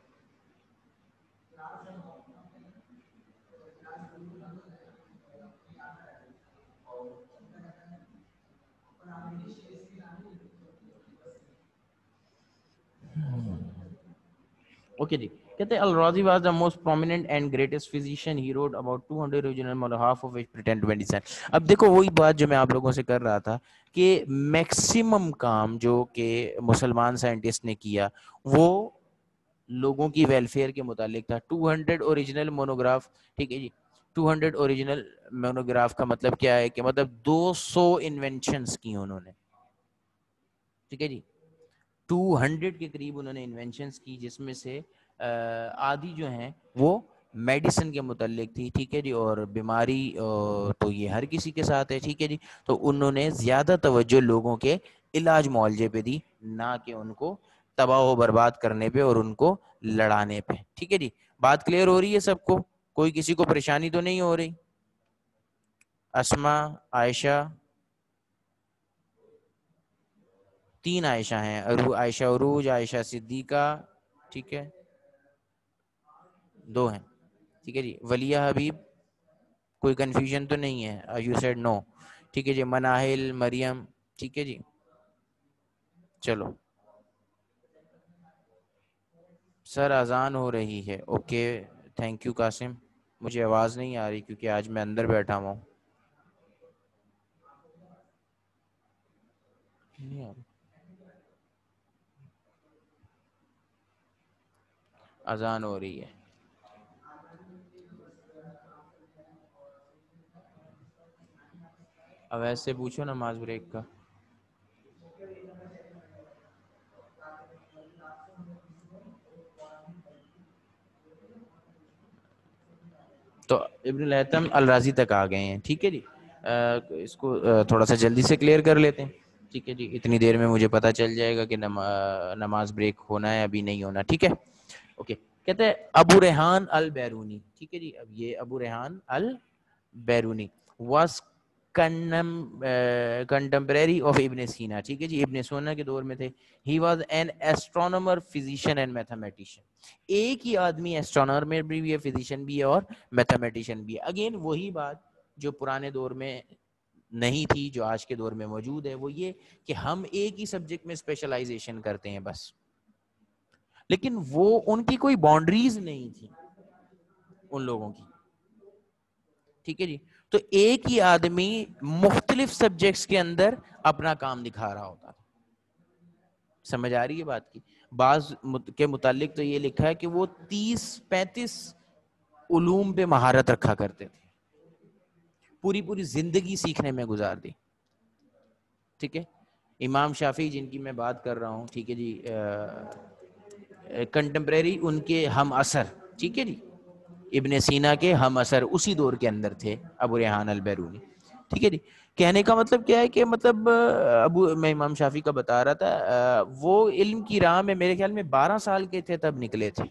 اوکے جی, کہتے ہیں Al Razi was the most prominent and greatest physician. He wrote about two hundred original half of which pertained to medicine. اب دیکھو وہی بات جو میں آپ لوگوں سے کر رہا تھا کہ میکسیمم کام جو کہ مسلمان سائنٹسٹ نے کیا وہ لوگوں کی ویلفیئر کے متعلق تھا. Two hundred original monograph. ٹھیک ہے جی, ٹو ہنڈریڈ اوریجنل مونوگراف کا مطلب کیا ہے کہ مطلب دو سو انوینشنس کی انہوں نے. ٹھیک ہے جی, ٹو ہنڈریڈ کے قریب انہوں نے انوینشنس کی, جس میں سے آدھی جو ہیں وہ میڈیسن کے متعلق تھی. ٹھیک ہے جی, اور بیماری تو یہ ہر کسی کے ساتھ ہے. ٹھیک ہے جی, تو انہوں نے زیادہ توجہ لوگوں کے علاج معالجے پہ دی, نہ کہ ان کو تباہ و برباد کرنے پہ اور ان کو لڑانے پہ. ٹھیک ہے جی, بات کلیئر ہو رہی ہے سب کو, کوئی کسی کو پریشانی تو نہیں ہو رہی؟ اسما, عائشہ, تین عائشہ ہیں, عائشہ عروج, عائشہ صدیقہ. ٹھیک ہے, دو ہیں. ٹھیک ہے جی, ولیہ حبیب, کوئی کنفیوژن تو نہیں ہے؟ You said no. ٹھیک ہے جی, مناہل, مریم. ٹھیک ہے جی, چلو. سر اذان ہو رہی ہے. Okay, thank you Qasim. مجھے آواز نہیں آ رہی کیونکہ آج میں اندر بیٹھا ہوا ہوں. نہیں آ رہی, اذان ہو رہی ہے. اب ایسے پوچھو نماز بریک کا. تو ابن الحیثم الرازی تک آ گئے ہیں. ٹھیک ہے جی, اس کو تھوڑا سا جلدی سے کلیئر کر لیتے ہیں. ٹھیک ہے جی, اتنی دیر میں مجھے پتا چل جائے گا کہ نماز بریک ہونا ہے ابھی نہیں ہونا. ٹھیک ہے, اوکے. کہتے ہیں ابو ریحان البیرونی. ٹھیک ہے جی, اب یہ Abu Rayhan Al-Biruni was contemporary of Ibn Sina. ٹھیک ہے جی, ابن سینا کے دور میں تھے. He was an astronomer, physician and mathematician. ایک ہی آدمی ایسٹرونومر بھی ہے, فزیشین بھی ہے اور میتھمیٹیشین بھی ہے. اگین وہی بات جو پرانے دور میں نہیں تھی جو آج کے دور میں موجود ہے، وہ یہ کہ ہم ایک ہی سبجیکٹ میں اسپیشلائزیشن کرتے ہیں بس، لیکن وہ ان کی کوئی باؤنڈریز نہیں تھی ان لوگوں کی. ٹھیک ہے جی. تو ایک ہی آدمی مختلف سبجیکٹس کے اندر اپنا کام دکھا رہا ہوتا تھا. سمجھ آ رہی ہے بات کی؟ بعض کے متعلق تو یہ لکھا ہے کہ وہ تیس پینتیس علوم پہ مہارت رکھا کرتے تھے، پوری پوری زندگی سیکھنے میں گزار دی. ٹھیک ہے. امام شافعی جن کی میں بات کر رہا ہوں، ٹھیک ہے جی، کنٹمپریری ان کے ہم اثر، ٹھیک ہے جی، ابن سینا کے ہم اثر اسی دور کے اندر تھے ابو ریحان البیرونی. ٹھیک ہے جی. کہنے کا مطلب کیا ہے کہ مطلب ابو میں امام شافعی کا بتا رہا تھا، وہ علم کی راہ میں میرے خیال میں بارہ سال کے تھے تب نکلے تھے.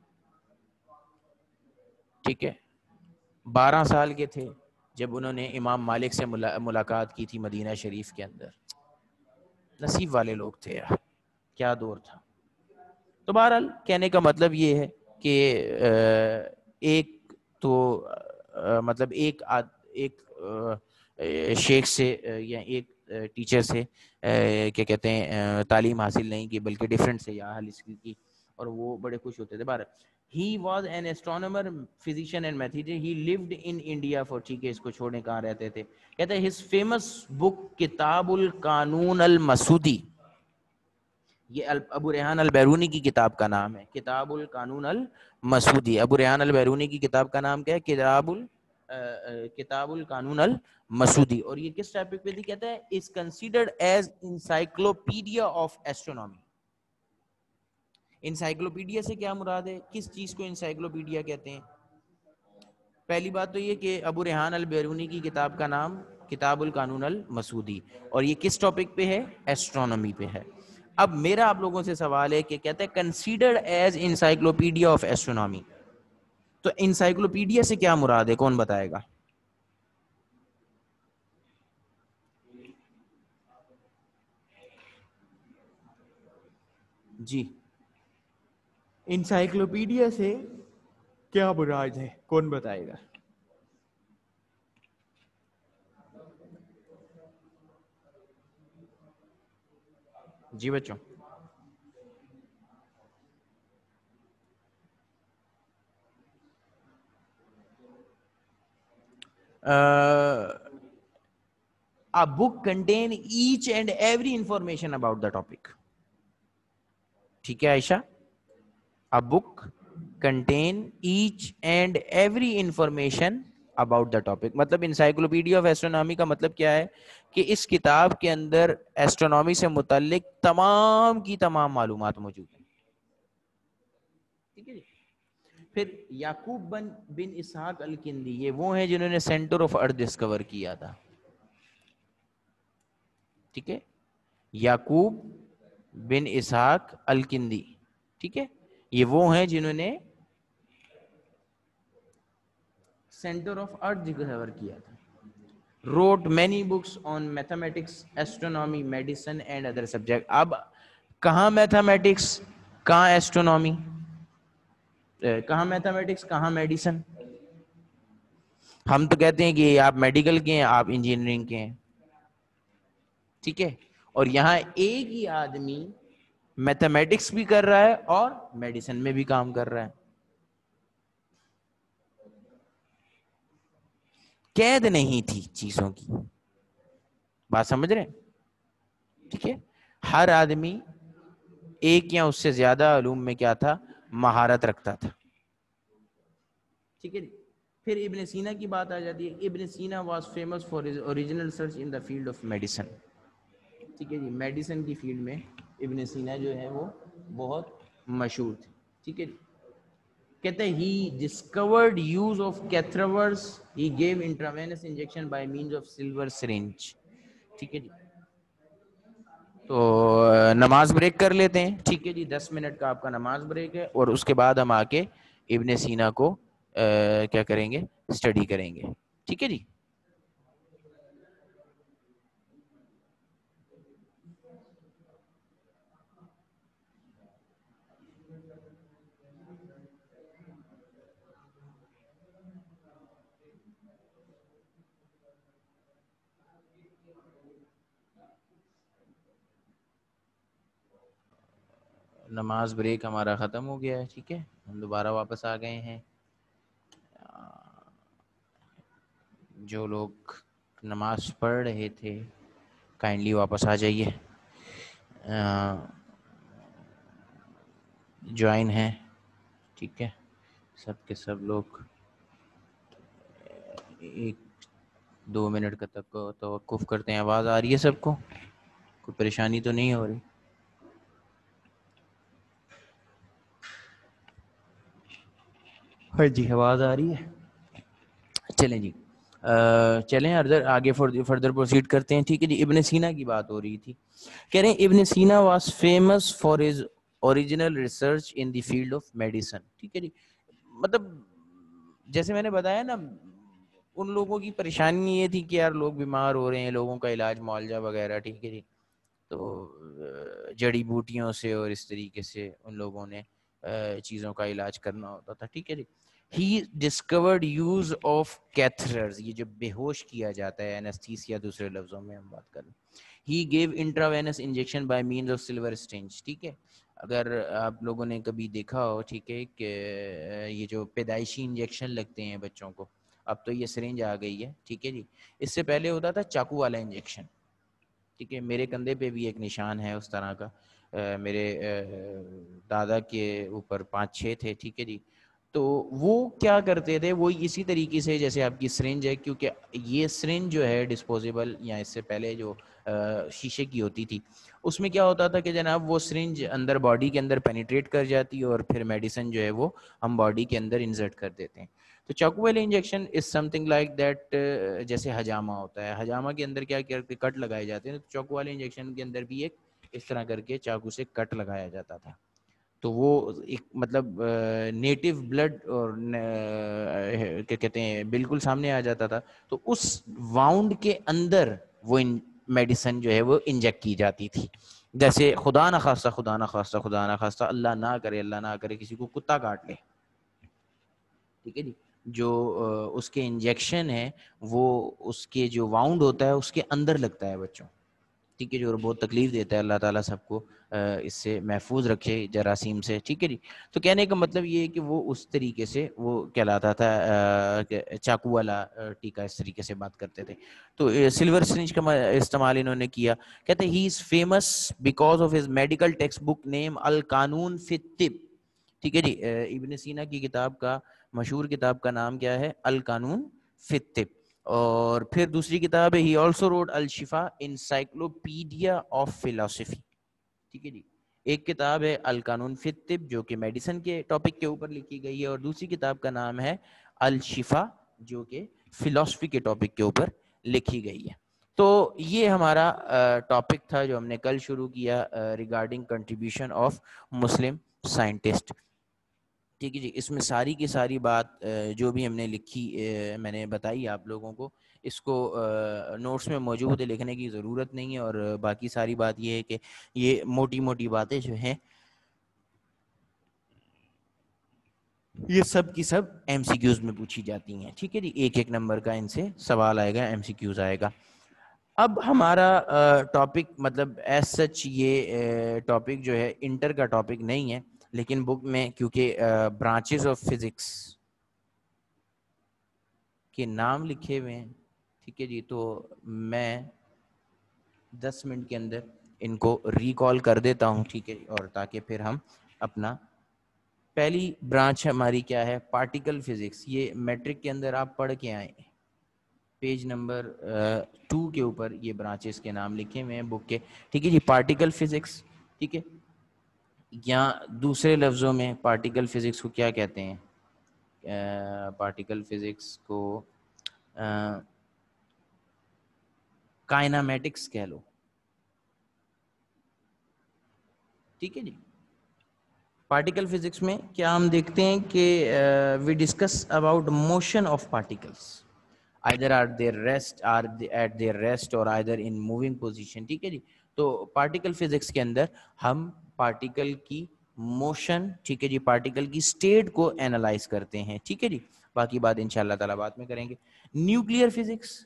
ٹھیک ہے. بارہ سال کے تھے جب انہوں نے امام مالک سے ملاقات کی تھی مدینہ شریف کے اندر. نصیب والے لوگ تھے یار، کیا دور تھا. تو بہرحال کہنے کا مطلب یہ ہے کہ ایک تو مطلب ایک ایک شیخ سے یا ایک ٹیچر سے کیا کہتے ہیں تعلیم حاصل نہیں کی، بلکہ ڈفرینٹ سے یا حاصل کی، اور وہ بڑے خوش ہوتے تھے. بہرحال he was an astronomer, physician and mathematician. He lived in India for ٹھیک ہے، اس کو چھوڑنے کہاں رہتے تھے. کہتے ہیں his famous book کتاب القانون المسودی، یہ ابو ریحان البیرونی کی کتاب کا نام ہے، کتاب القانون المسودی. ابو ریحان البیرونی کی کتاب کا نام کیا ہے؟ کتاب ال کتاب القانون المسودی. اور یہ کس ٹاپک پہ تھی؟ کہتا ہے is considered as encyclopedia of astronomy. Encyclopedia سے کیا مراد ہے؟ کس چیز کو انسائکلوپیڈیا کہتے ہیں؟ پہلی بات تو یہ کہ ابو ریحان البیرونی کی کتاب کا نام کتاب القانون المسودی، اور یہ کس ٹاپک پہ ہے؟ ایسٹرونومی پہ ہے. اب میرا آپ لوگوں سے سوال ہے کہ کہتے ہیں considered as encyclopedia of astronomy, تو انسائکلوپیڈیا سے کیا مراد ہے؟ کون بتائے گا؟ جی، انسائکلوپیڈیا سے کیا مراد ہے؟ کون بتائے گا؟ جی بچوں. A book contain each and every information about the topic. ٹھیک ہے Ayesha? A book contain each and every information about the topic. مطلب انسائکلوپیڈیا آف ایسٹرونومی کا مطلب کیا ہے؟ کہ اس کتاب کے اندر ایسٹرونومی سے متعلق تمام کی تمام معلومات موجود ہیں. ٹھیک ہے جی. پھر یعقوب بن بن اسحاق الکندی، یہ وہ ہیں جنہوں نے سینٹر آف ارتھ ڈسکور کیا تھا. ٹھیک ہے. یعقوب بن اسحاق الکندی، ٹھیک ہے، یہ وہ ہیں جنہوں نے سینٹر آف ارتھ ڈسکور کیا تھا. wrote many books on mathematics, astronomy, medicine and other subjects. اب کہاں میتھمیٹکس، کہاں ایسٹرونومی، کہاں میتھمیٹکس کہاں میڈیسن؟ ہم تو کہتے ہیں کہ آپ میڈیکل کے ہیں، آپ انجینئرنگ کے ہیں. ٹھیک ہے. اور یہاں ایک ہی آدمی میتھمیٹکس بھی کر رہا ہے اور میڈیسن میں بھی کام کر رہا ہے. قید نہیں تھی چیزوں کی، بات سمجھ رہے ہیں؟ ٹھیک ہے. ہر آدمی ایک یا اس سے زیادہ علوم میں کیا تھا؟ مہارت رکھتا تھا. ٹھیک ہے. پھر ابن سینا کی بات آ جاتی ہے. Ibn Sina was famous for his original research in the field of medicine. ٹھیک ہے جی. میڈیسن کی فیلڈ میں ابن سینا جو ہے وہ بہت مشہور تھے. ٹھیک ہے جی. کہتے ہیں he discovered use of catheters, he gave intravenous injection by means of silver syringe. ٹھیک ہے جی. تو نماز بریک کر لیتے ہیں. ٹھیک ہے جی. دس منٹ کا آپ کا نماز بریک ہے، اور اس کے بعد ہم آ کے ابن سینا کو کیا کریں گے؟ اسٹڈی کریں گے. ٹھیک ہے جی. نماز بریک ہمارا ختم ہو گیا ہے. ٹھیک ہے, ہم دوبارہ واپس آ گئے ہیں. جو لوگ نماز پڑھ رہے تھے کائنڈلی واپس آ جائیے, جوائن ہیں. ٹھیک ہے, سب کے سب لوگ ایک دو منٹ کا تک توقف کرتے ہیں. آواز آ رہی ہے سب کو؟ کوئی پریشانی تو نہیں ہو رہی؟ ہاں جی, آواز آ رہی ہے. چلیں جی, چلیں ادھر آگے فردر پروسیڈ کرتے ہیں. ٹھیک ہے جی, ابن سینا کی بات ہو رہی تھی. کہہ رہے ہیں Ibn Sina was famous for his original research in the field of medicine. ٹھیک ہے جی, مطلب جیسے میں نے بتایا نا, ان لوگوں کی پریشانی یہ تھی کہ یار لوگ بیمار ہو رہے ہیں, لوگوں کا علاج معالجہ وغیرہ. ٹھیک ہے جی, تو جڑی بوٹیوں سے اور اس طریقے سے ان لوگوں نے چیزوں کا علاج کرنا ہوتا تھا. ٹھیک ہے جی, he discovered use of catheters, یہ جو بے ہوش کیا جاتا ہے, اینستھیسیا دوسرے لفظوں میں ہم بات کریں. He gave intravenous injection by means of silver syringe. ٹھیک ہے, اگر آپ لوگوں نے کبھی دیکھا ہو, ٹھیک ہے, کہ یہ جو پیدائشی انجیکشن لگتے ہیں بچوں کو, اب تو یہ سرنج آ گئی ہے. ٹھیک ہے جی, اس سے پہلے ہوتا تھا چاقو والا انجیکشن. ٹھیک ہے, میرے کندھے پہ بھی ایک نشان ہے اس طرح کا, میرے دادا کے اوپر پانچ چھ تھے. ٹھیک ہے جی, تو وہ کیا کرتے تھے, وہ اسی طریقے سے جیسے آپ کی سرنج ہے, کیونکہ یہ سرنج جو ہے ڈسپوزیبل یا اس سے پہلے جو شیشے کی ہوتی تھی, اس میں کیا ہوتا تھا کہ جناب وہ سرنج اندر باڈی کے اندر پینیٹریٹ کر جاتی اور پھر میڈیسن جو ہے وہ ہم باڈی کے اندر انسرٹ کر دیتے ہیں. تو چاقو والے injection is something like that, جیسے حجامہ ہوتا ہے, حجامہ کے اندر کیا کرتے کٹ لگائے جاتے ہیں, تو چاقو والے انجیکشن کے اندر بھی ایک اس طرح کر کے چاقو سے کٹ لگایا جاتا تھا. تو وہ ایک مطلب نیٹو بلڈ اور کیا کہتے ہیں بالکل سامنے آ جاتا تھا. تو اس واؤنڈ کے اندر وہ میڈیسن جو ہے وہ انجیکٹ کی جاتی تھی. جیسے خدا نہ خواستہ خدا نہ خواستہ خدا نہ خواستہ اللہ نہ کرے اللہ نہ کرے کسی کو کتا کاٹ لے. ٹھیک ہے جی, جو اس کے انجیکشن ہے وہ اس کے جو واؤنڈ ہوتا ہے اس کے اندر لگتا ہے بچوں. ٹھیک ہے جی, اور بہت تکلیف دیتا ہے. اللہ تعالیٰ سب کو اس سے محفوظ رکھے جراثیم سے. ٹھیک ہے جی, تو کہنے کا مطلب یہ ہے کہ وہ اس طریقے سے وہ کہلاتا تھا چاقو والا ٹیکا, اس طریقے سے بات کرتے تھے. تو سلور سرنج کا استعمال انہوں نے کیا. کہتے ہیں he is famous because of his medical textbook name القانون فی الطب. ٹھیک ہے جی, ابن سینا کی کتاب کا مشہور کتاب کا نام کیا ہے؟ القانون فی الطب. اور پھر دوسری کتاب ہے ہی آلسو روڈ الشفا انسائکلوپیڈیا آف فلاسفی. ٹھیک ہے جی, ایک کتاب ہے القانون فی الطب جو کہ میڈیسن کے ٹاپک کے اوپر لکھی گئی ہے, اور دوسری کتاب کا نام ہے الشفا جو کہ فلاسفی کے ٹاپک کے اوپر لکھی گئی ہے. تو یہ ہمارا ٹاپک تھا جو ہم نے کل شروع کیا regarding contribution of Muslim scientist. ٹھیک ہے جی, اس میں ساری کی ساری بات جو بھی ہم نے لکھی میں نے بتائی آپ لوگوں کو, اس کو نوٹس میں موجود ہے, لکھنے کی ضرورت نہیں ہے. اور باقی ساری بات یہ ہے کہ یہ موٹی موٹی باتیں جو ہیں یہ سب کی سب ایم سی کیوز میں پوچھی جاتی ہیں. ٹھیک ہے جی, ایک ایک نمبر کا ان سے سوال آئے گا, ایم سی کیوز آئے گا. اب ہمارا ٹاپک مطلب ایز سچ یہ ٹاپک جو ہے انٹر کا ٹاپک نہیں ہے, لیکن بک میں کیونکہ برانچز آف فزکس کے نام لکھے ہوئے ہیں. ٹھیک ہے جی, تو میں دس منٹ کے اندر ان کو ریکال کر دیتا ہوں. ٹھیک ہے, اور تاکہ پھر ہم اپنا پہلی برانچ ہماری کیا ہے؟ Particle physics. یہ میٹرک کے اندر آپ پڑھ کے آئیں, پیج نمبر ٹو کے اوپر یہ برانچز کے نام لکھے ہوئے ہیں بک کے. ٹھیک ہے جی, پارٹیکل فزکس. ٹھیک ہے, یا دوسرے لفظوں میں پارٹیکل فزکس کو کیا کہتے ہیں؟ پارٹیکل فزکس کو کائنامیٹکس کہہ لو. ٹھیک ہے جی, پارٹیکل فزکس میں کیا ہم دیکھتے ہیں کہ we discuss about motion of particles, either are they rest are they at their rest or either in moving position. ٹھیک ہے جی, تو پارٹیکل فزکس کے اندر ہم پارٹیکل کی موشن, ٹھیک ہے جی, پارٹیکل کی اسٹیٹ کو اینالائز کرتے ہیں. ٹھیک ہے جی, باقی بات ان شاء اللہ تعالیٰ بعد میں کریں گے. نیوکلیئر فزکس,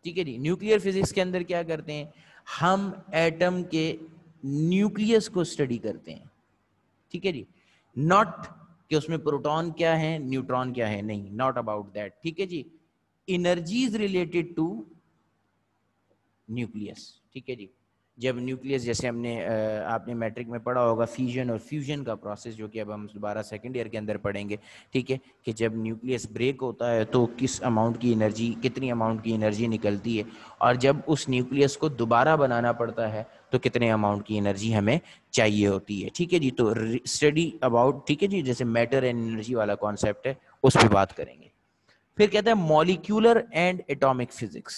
ٹھیک ہے جی. نیوکلیئر فزکس کے اندر کیا کرتے ہیں, ہم ایٹم کے نیوکلیس کو اسٹڈی کرتے ہیں. ٹھیک ہے جی, ناٹ کہ اس میں پروٹون کیا ہے نیوٹران کیا ہے, نہیں, ناٹ اباؤٹ دیٹ. ٹھیک ہے جی, انرجیز ریلیٹڈ ٹو نیوکلیس. ٹھیک ہے جی, جب نیوکلیس, جیسے ہم نے آپ نے میٹرک میں پڑھا ہوگا فیوژن اور فیوژن کا پروسیس, جو کہ اب ہم دوبارہ سیکنڈ ایئر کے اندر پڑھیں گے. ٹھیک ہے, کہ جب نیوکلیس بریک ہوتا ہے تو کس اماؤنٹ کی انرجی, کتنی اماؤنٹ کی انرجی نکلتی ہے, اور جب اس نیوکلیس کو دوبارہ بنانا پڑتا ہے تو کتنے اماؤنٹ کی انرجی ہمیں چاہیے ہوتی ہے. ٹھیک ہے جی, تو اسٹڈی اباؤٹ, ٹھیک ہے جی, جیسے میٹر اینڈ انرجی والا کانسیپٹ ہے, اس پہ بات کریں گے. پھر کہتے ہیں مالیکولر اینڈ ایٹامک فزکس.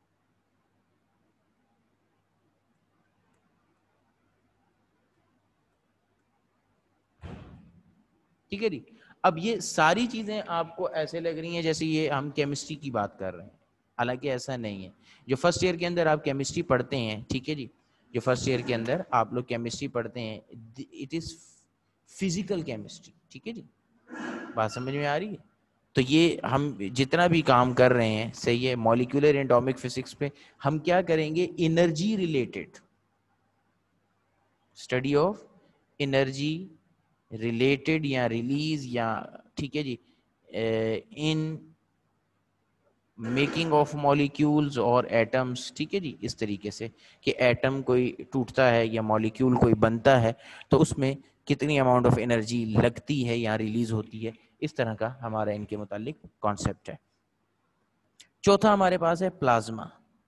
ٹھیک ہے جی, اب یہ ساری چیزیں آپ کو ایسے لگ رہی ہیں جیسے یہ ہم کیمسٹری کی بات کر رہے ہیں, حالانکہ ایسا نہیں ہے. جو فرسٹ ایئر کے اندر آپ کیمسٹری پڑھتے ہیں, ٹھیک ہے جی, جو فرسٹ ایئر کے اندر آپ لوگ کیمسٹری پڑھتے ہیں, اٹ از فزیکل کیمسٹری. ٹھیک ہے جی, بات سمجھ میں آ رہی ہے؟ تو یہ ہم جتنا بھی کام کر رہے ہیں, صحیح ہے, مالیکولر اینڈ ایٹامک فزکس پہ ہم کیا کریں گے, energy related study of energy related یا ریلیز یا, ٹھیک ہے جی, ان میکنگ آف مالیکولز اور ایٹمس. ٹھیک ہے جی, اس طریقے سے کہ ایٹم کوئی ٹوٹتا ہے یا مالیکول کوئی بنتا ہے تو اس میں کتنی اماؤنٹ آف انرجی لگتی ہے یا ریلیز ہوتی ہے, اس طرح کا ہمارا ان کے متعلق کانسیپٹ ہے. چوتھا ہمارے پاس ہے پلازما.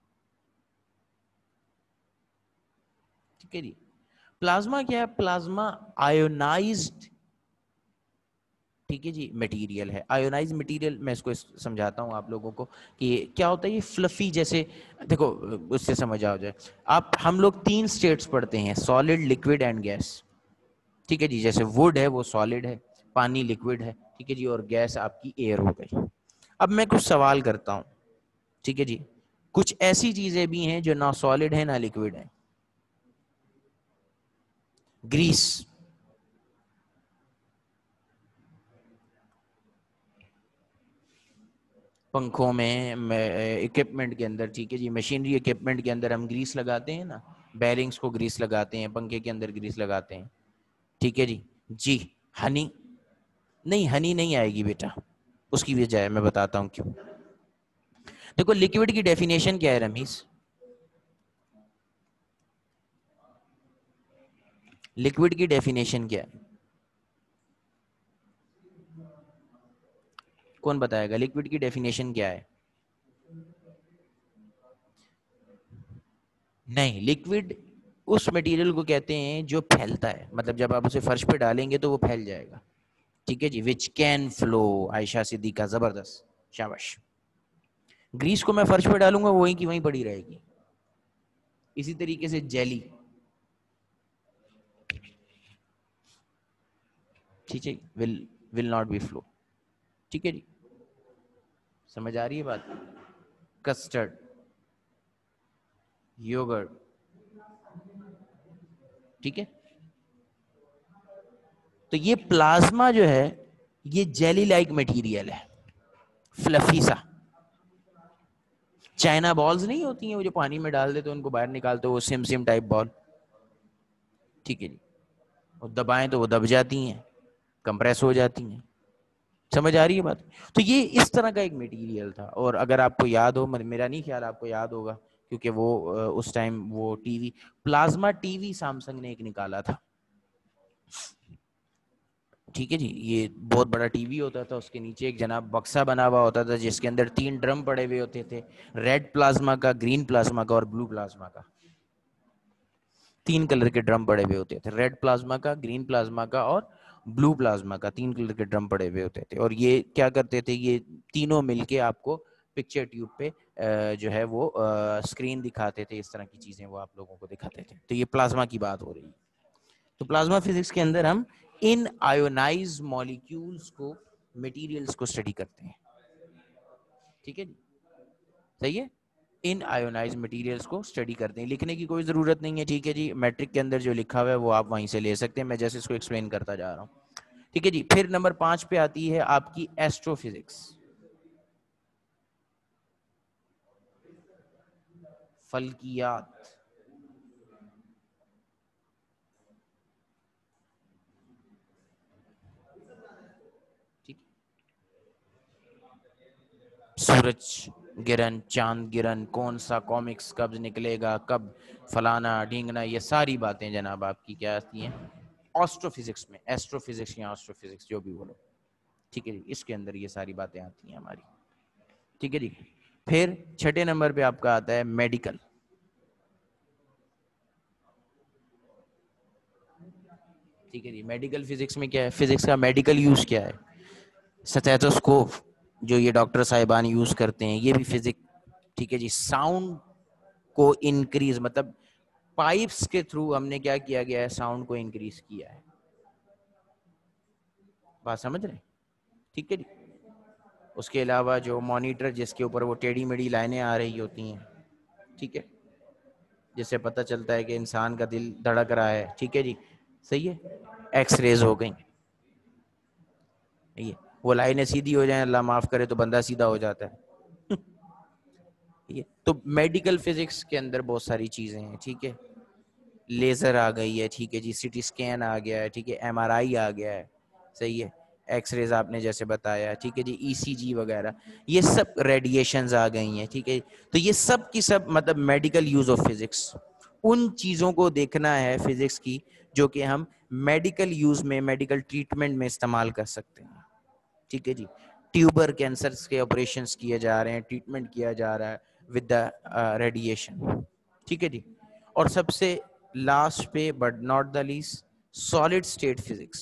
ٹھیک ہے جی, پلازما کیا ہے, پلازما آیونائزڈ, ٹھیک ہے جی, مٹیریل ہے. آیونائز مٹیریل, میں اس کو سمجھاتا ہوں آپ لوگوں کو کہ کیا ہوتا ہے. یہ فلفی, جیسے دیکھو اس سے سمجھ آ جائے, آپ ہم لوگ تین سٹیٹس پڑھتے ہیں, سالڈ, لکوڈ اینڈ گیس. ٹھیک ہے جی, جیسے ووڈ ہے وہ سالڈ ہے, پانی لکوڈ ہے, ٹھیک ہے جی, اور گیس آپ کی ایئر ہو گئی. اب میں کچھ سوال کرتا ہوں, ٹھیک ہے جی, کچھ ایسی چیزیں بھی ہیں جو نہ سالڈ ہے نہ لکوڈ ہے. گریس, پنکھوں میں, اکوپمنٹ کے اندر, ٹھیک ہے جی, مشینری اکوپمنٹ کے اندر ہم گریس لگاتے ہیں نا, بیرنگس کو گریس لگاتے ہیں, پنکھے کے اندر گریس لگاتے ہیں. ٹھیک ہے جی, جی, ہنی نہیں, ہنی نہیں آئے گی بیٹا, اس کی وجہ ہے, میں بتاتا ہوں کیوں. دیکھو لکوڈ کی ڈیفینیشن کیا ہے رمیز, لکوڈ کی ڈیفینیشن کیا ہے, کون بتائے گا, لکوڈ کی ڈیفینیشن کیا ہے؟ نہیں, لکوڈ اس مٹیریل کو کہتے ہیں جو پھیلتا ہے, مطلب جب آپ اسے فرش پہ ڈالیں گے تو وہ پھیل جائے گا. ٹھیک ہے جی, وچ کین فلو. عائشہ صدیقہ, زبردست, شاباش. گریس کو میں فرش پہ ڈالوں گا وہیں کی وہیں پڑی رہے گی. اسی طریقے سے جیلی, ٹھیک ہے, will will not be flow. ٹھیک ہے جی, سمجھ آ رہی ہے بات. کسٹرڈ, یوگرٹ, ٹھیک ہے. تو یہ پلازما جو ہے یہ جیلی لائک مٹیریل ہے, فلفی سا. چائنا بالز نہیں ہوتی ہیں وہ جو پانی میں ڈال دیتے ان کو باہر نکالتے, وہ سم سم ٹائپ بال. ٹھیک ہے جی, اور دبائیں تو وہ دب جاتی ہیں, کمپریس ہو جاتی ہیں. سمجھ آ رہی ہے بات. تو یہ اس طرح کا ایک مٹیریل تھا. اور اگر آپ کو یاد ہو, میرا نہیں خیال آپ کو یاد ہوگا کیونکہ وہ اس ٹائم وہ T V, plasma T V Samsung نے ایک نکالا تھا. ٹھیک ہے جی, یہ بہت بڑا ٹی وی ہوتا تھا, اس کے نیچے ایک جناب بکسا بنا ہوا ہوتا تھا جس کے اندر تین ڈرم پڑے ہوئے ہوتے تھے, ریڈ پلازما کا, گرین پلازما کا اور بلو پلازما کا. تین کلر کے ڈرم پڑے ہوئے ہوتے تھے, ریڈ پلازما کا, گرین پلازما کا اور بلو پلازما کا. تین کلر کے ڈرم پڑے ہوئے ہوتے تھے, اور یہ کیا کرتے تھے, یہ تینوں مل کے آپ کو پکچر ٹیوب پہ جو ہے وہ اسکرین دکھاتے تھے. اس طرح کی چیزیں وہ آپ لوگوں کو دکھاتے تھے. تو یہ پلازما کی بات ہو رہی ہے. تو پلازما فزکس کے اندر ہم ان آیونائز مالیکولز کو, مٹیریلز کو اسٹڈی کرتے ہیں. ٹھیک ہے جی, صحیح ہے, ان آیونائز مٹیریلز کو اسٹڈی کرتے ہیں. لکھنے کی کوئی ضرورت نہیں ہے. ٹھیک ہے جی, میٹرک کے اندر جو لکھا ہوا ہے وہ آپ وہیں سے لے سکتے ہیں, میں جیسے اس کو ایکسپلین کرتا جا رہا ہوں. ٹھیک ہے جی, پھر نمبر پانچ پہ آتی ہے آپ کی ایسٹرو فزکس. فلکیات. ٹھیک, سورج گرہن, چاند گرہن, کون سا کامکس کب نکلے گا, کب فلانا ڈھینگنا, یہ ساری باتیں جناب آپ کی کیا آتی ہیں آسٹرو فزکس میں, ایسٹرو فزکس یا آسٹرو فزکس جو بھی بولو. ٹھیک ہے جی, اس کے اندر یہ ساری باتیں آتی ہیں ہماری. ٹھیک ہے جی. پھر چھٹے نمبر پہ آپ کا آتا ہے میڈیکل. ٹھیک ہے جی, میڈیکل فزکس میں کیا ہے, فزکس کا میڈیکل یوز کیا ہے, سٹیتھوسکوپ جو یہ ڈاکٹر صاحبان یوز کرتے ہیں, یہ بھی فزکس. ٹھیک ہے جی. ساؤنڈ کو انکریز, مطلب پائپس کے تھرو ہم نے کیا کیا گیا ہے, ساؤنڈ کو انکریز کیا ہے. بات سمجھ رہے ہیں. ٹھیک ہے جی. اس کے علاوہ جو مانیٹر جس کے اوپر وہ ٹیڑھی میڑھی لائنیں آ رہی ہوتی ہیں, ٹھیک ہے, جس سے پتہ چلتا ہے کہ انسان کا دل دھڑک رہا ہے. ٹھیک ہے جی, صحیح ہے, ایکس ریز ہو گئیں. وہ لائنیں سیدھی ہو جائیں, اللہ معاف کرے تو بندہ سیدھا ہو جاتا ہے. تو میڈیکل فزکس کے اندر بہت ساری چیزیں ہیں. ٹھیک ہے, لیزر آ گئی ہے. ٹھیک ہے جی, سی ٹی اسکین آ گیا ہے. ٹھیک ہے, ایم آر آئی آ گیا ہے. صحیح ہے, ایکس ریز آپ نے جیسے بتایا. ٹھیک ہے جی, ای سی جی وغیرہ, یہ سب ریڈیشنز آ گئی ہیں. ٹھیک ہے, تو یہ سب کی سب مطلب میڈیکل یوز آف فزکس, ان چیزوں کو دیکھنا ہے فزکس کی جو کہ ہم میڈیکل یوز میں, میڈیکل ٹریٹمنٹ میں استعمال کر سکتے ہیں. ٹھیک ہے جی, ٹیوبر کینسرز کے آپریشنز کیے جا رہے ہیں, ٹریٹمنٹ کیا جا رہا ہے ود دا ریڈیشن. ٹھیک ہے جی. اور سب سے لاسٹ پہ but not the least, solid state physics.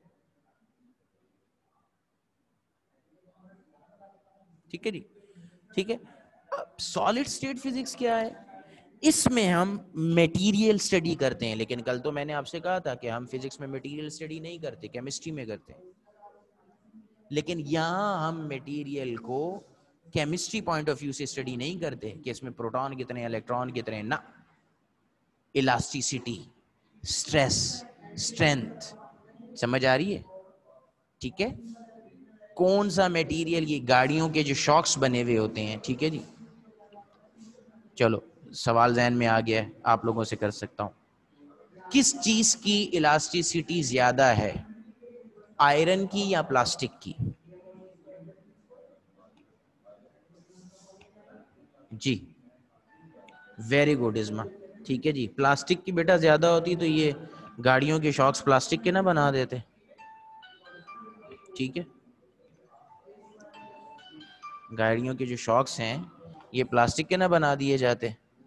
ٹھیک ہے جی. ٹھیک ہے, سالڈ اسٹیٹ فزکس کیا ہے, اس میں ہم میٹیریل اسٹڈی کرتے ہیں. لیکن کل تو میں نے آپ سے کہا تھا کہ ہم فزکس میں میٹیریل اسٹڈی نہیں کرتے, کیمسٹری میں کرتے ہیں. لیکن یہاں ہم میٹیریل کو کیمسٹری پوائنٹ آف ویو سے اسٹڈی نہیں کرتے کہ اس میں پروٹون کتنے, الیکٹران کتنے, نہ, الاسٹیسٹی, اسٹریس, اسٹرینتھ. سمجھ آ رہی ہے. ٹھیک ہے, کون سا میٹیریل, یہ گاڑیوں کے جو شاکس بنے ہوئے ہوتے ہیں. ٹھیک ہے جی. چلو سوال ذہن میں آ گیا ہے, آپ لوگوں سے کر سکتا ہوں. کس چیز کی الاسٹیسٹی زیادہ ہے, آئرن کی یا پلاسٹک کی؟ جی, ویری گڈ ازما. ٹھیک ہے جی, پلاسٹک کی بیٹا زیادہ ہوتی تو یہ گاڑیوں کے شاکس پلاسٹک کے نہ بنا دیتے. ٹھیک ہے, گاڑیوں کے جو شاکس ہیں یہ پلاسٹک کے نہ بنا دیے جاتے.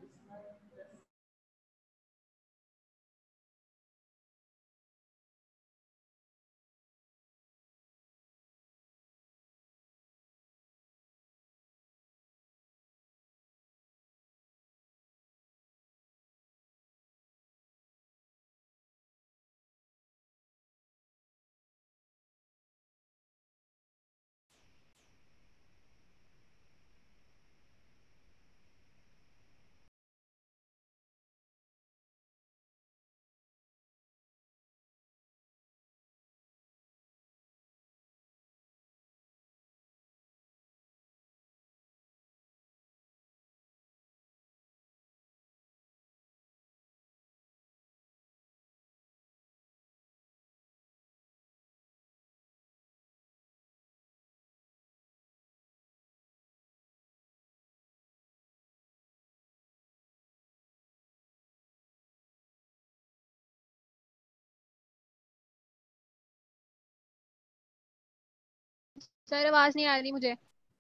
سر آواز نہیں آ رہی مجھے.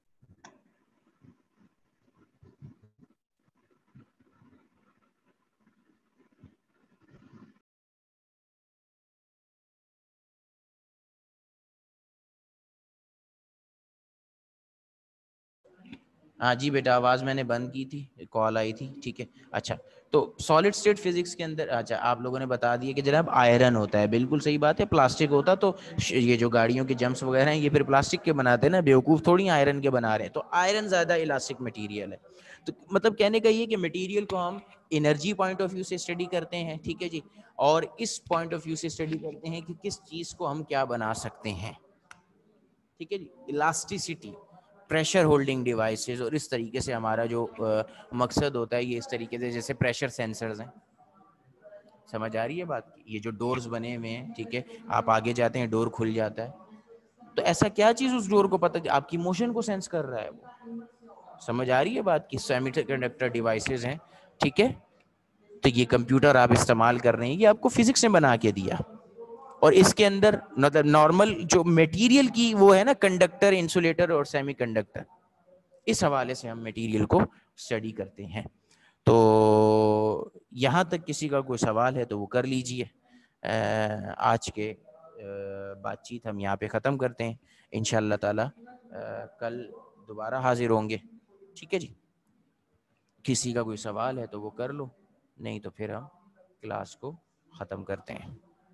ہاں جی بیٹا, آواز میں نے بند کی تھی, کال آئی تھی. ٹھیک ہے, اچھا, تو سالڈ اسٹیٹ فزکس کے اندر, اچھا آپ لوگوں نے بتا دیا کہ جناب آئرن ہوتا ہے. بالکل صحیح بات ہے, پلاسٹک ہوتا تو یہ جو گاڑیوں کے جمپس وغیرہ ہیں یہ پھر پلاسٹک کے بناتے ہیں نا, بیوقوف تھوڑی آئرن کے بنا رہے ہیں. تو آئرن زیادہ الاسٹک مٹیریل ہے. تو مطلب کہنے کا یہ کہ مٹیریل کو ہم انرجی پوائنٹ آف ویو سے اسٹڈی کرتے ہیں. ٹھیک ہے جی, اور اس پوائنٹ آف ویو سے اسٹڈی کرتے ہیں کہ کس چیز کو ہم کیا بنا سکتے ہیں. ٹھیک ہے جی, الاسٹیسٹی, پریشر ہولڈنگ ڈیوائسز, اور اس طریقے سے ہمارا جو مقصد ہوتا ہے یہ اس طریقے سے, جیسے پریشر سینسرز ہیں. سمجھ آ رہی ہے بات؟ یہ جو ڈورز بنے ہوئے ہیں, ٹھیک ہے, آپ آگے جاتے ہیں ڈور کھل جاتا ہے, تو ایسا کیا چیز اس ڈور کو پتہ, آپ کی موشن کو سینس کر رہا ہے وہ. سمجھ آ رہی ہے بات کی؟ سیمی کنڈکٹر ڈیوائسز ہیں, ٹھیک ہے. تو یہ کمپیوٹر آپ استعمال کر رہے ہیں, یہ آپ کو فزکس نے بنا کے دیا, اور اس کے اندر مطلب نارمل جو میٹیریل کی وہ ہے نا, کنڈکٹر, انسولیٹر اور سیمی کنڈکٹر, اس حوالے سے ہم میٹیریل کو اسٹڈی کرتے ہیں. تو یہاں تک کسی کا کوئی سوال ہے تو وہ کر لیجئے. آج کے بات چیت ہم یہاں پہ ختم کرتے ہیں. انشاءاللہ تعالی کل دوبارہ حاضر ہوں گے, ٹھیک ہے جی. کسی کا کوئی سوال ہے تو وہ کر لو, نہیں تو پھر ہم کلاس کو ختم کرتے ہیں.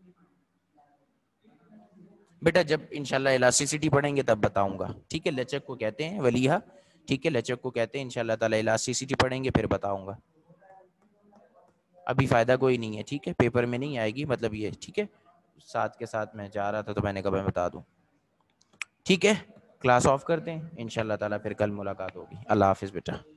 بیٹا جب انشاءاللہ الاسٹیسٹی پڑھیں گے تب بتاؤں گا, ٹھیک ہے. لچک کو کہتے ہیں ولیحہ, ٹھیک ہے, لچک کو کہتے ہیں. انشاءاللہ تعالی الاسٹیسٹی پڑھیں گے پھر بتاؤں گا. ابھی فائدہ کوئی نہیں ہے, ٹھیک ہے, پیپر میں نہیں آئے گی, مطلب یہ, ٹھیک ہے. ساتھ کے ساتھ میں جا رہا تھا تو میں نے کہا میں بتا دوں, ٹھیک ہے. کلاس آف کرتے ہیں, انشاءاللہ تعالی پھر کل ملاقات ہوگی. اللہ حافظ بیٹا.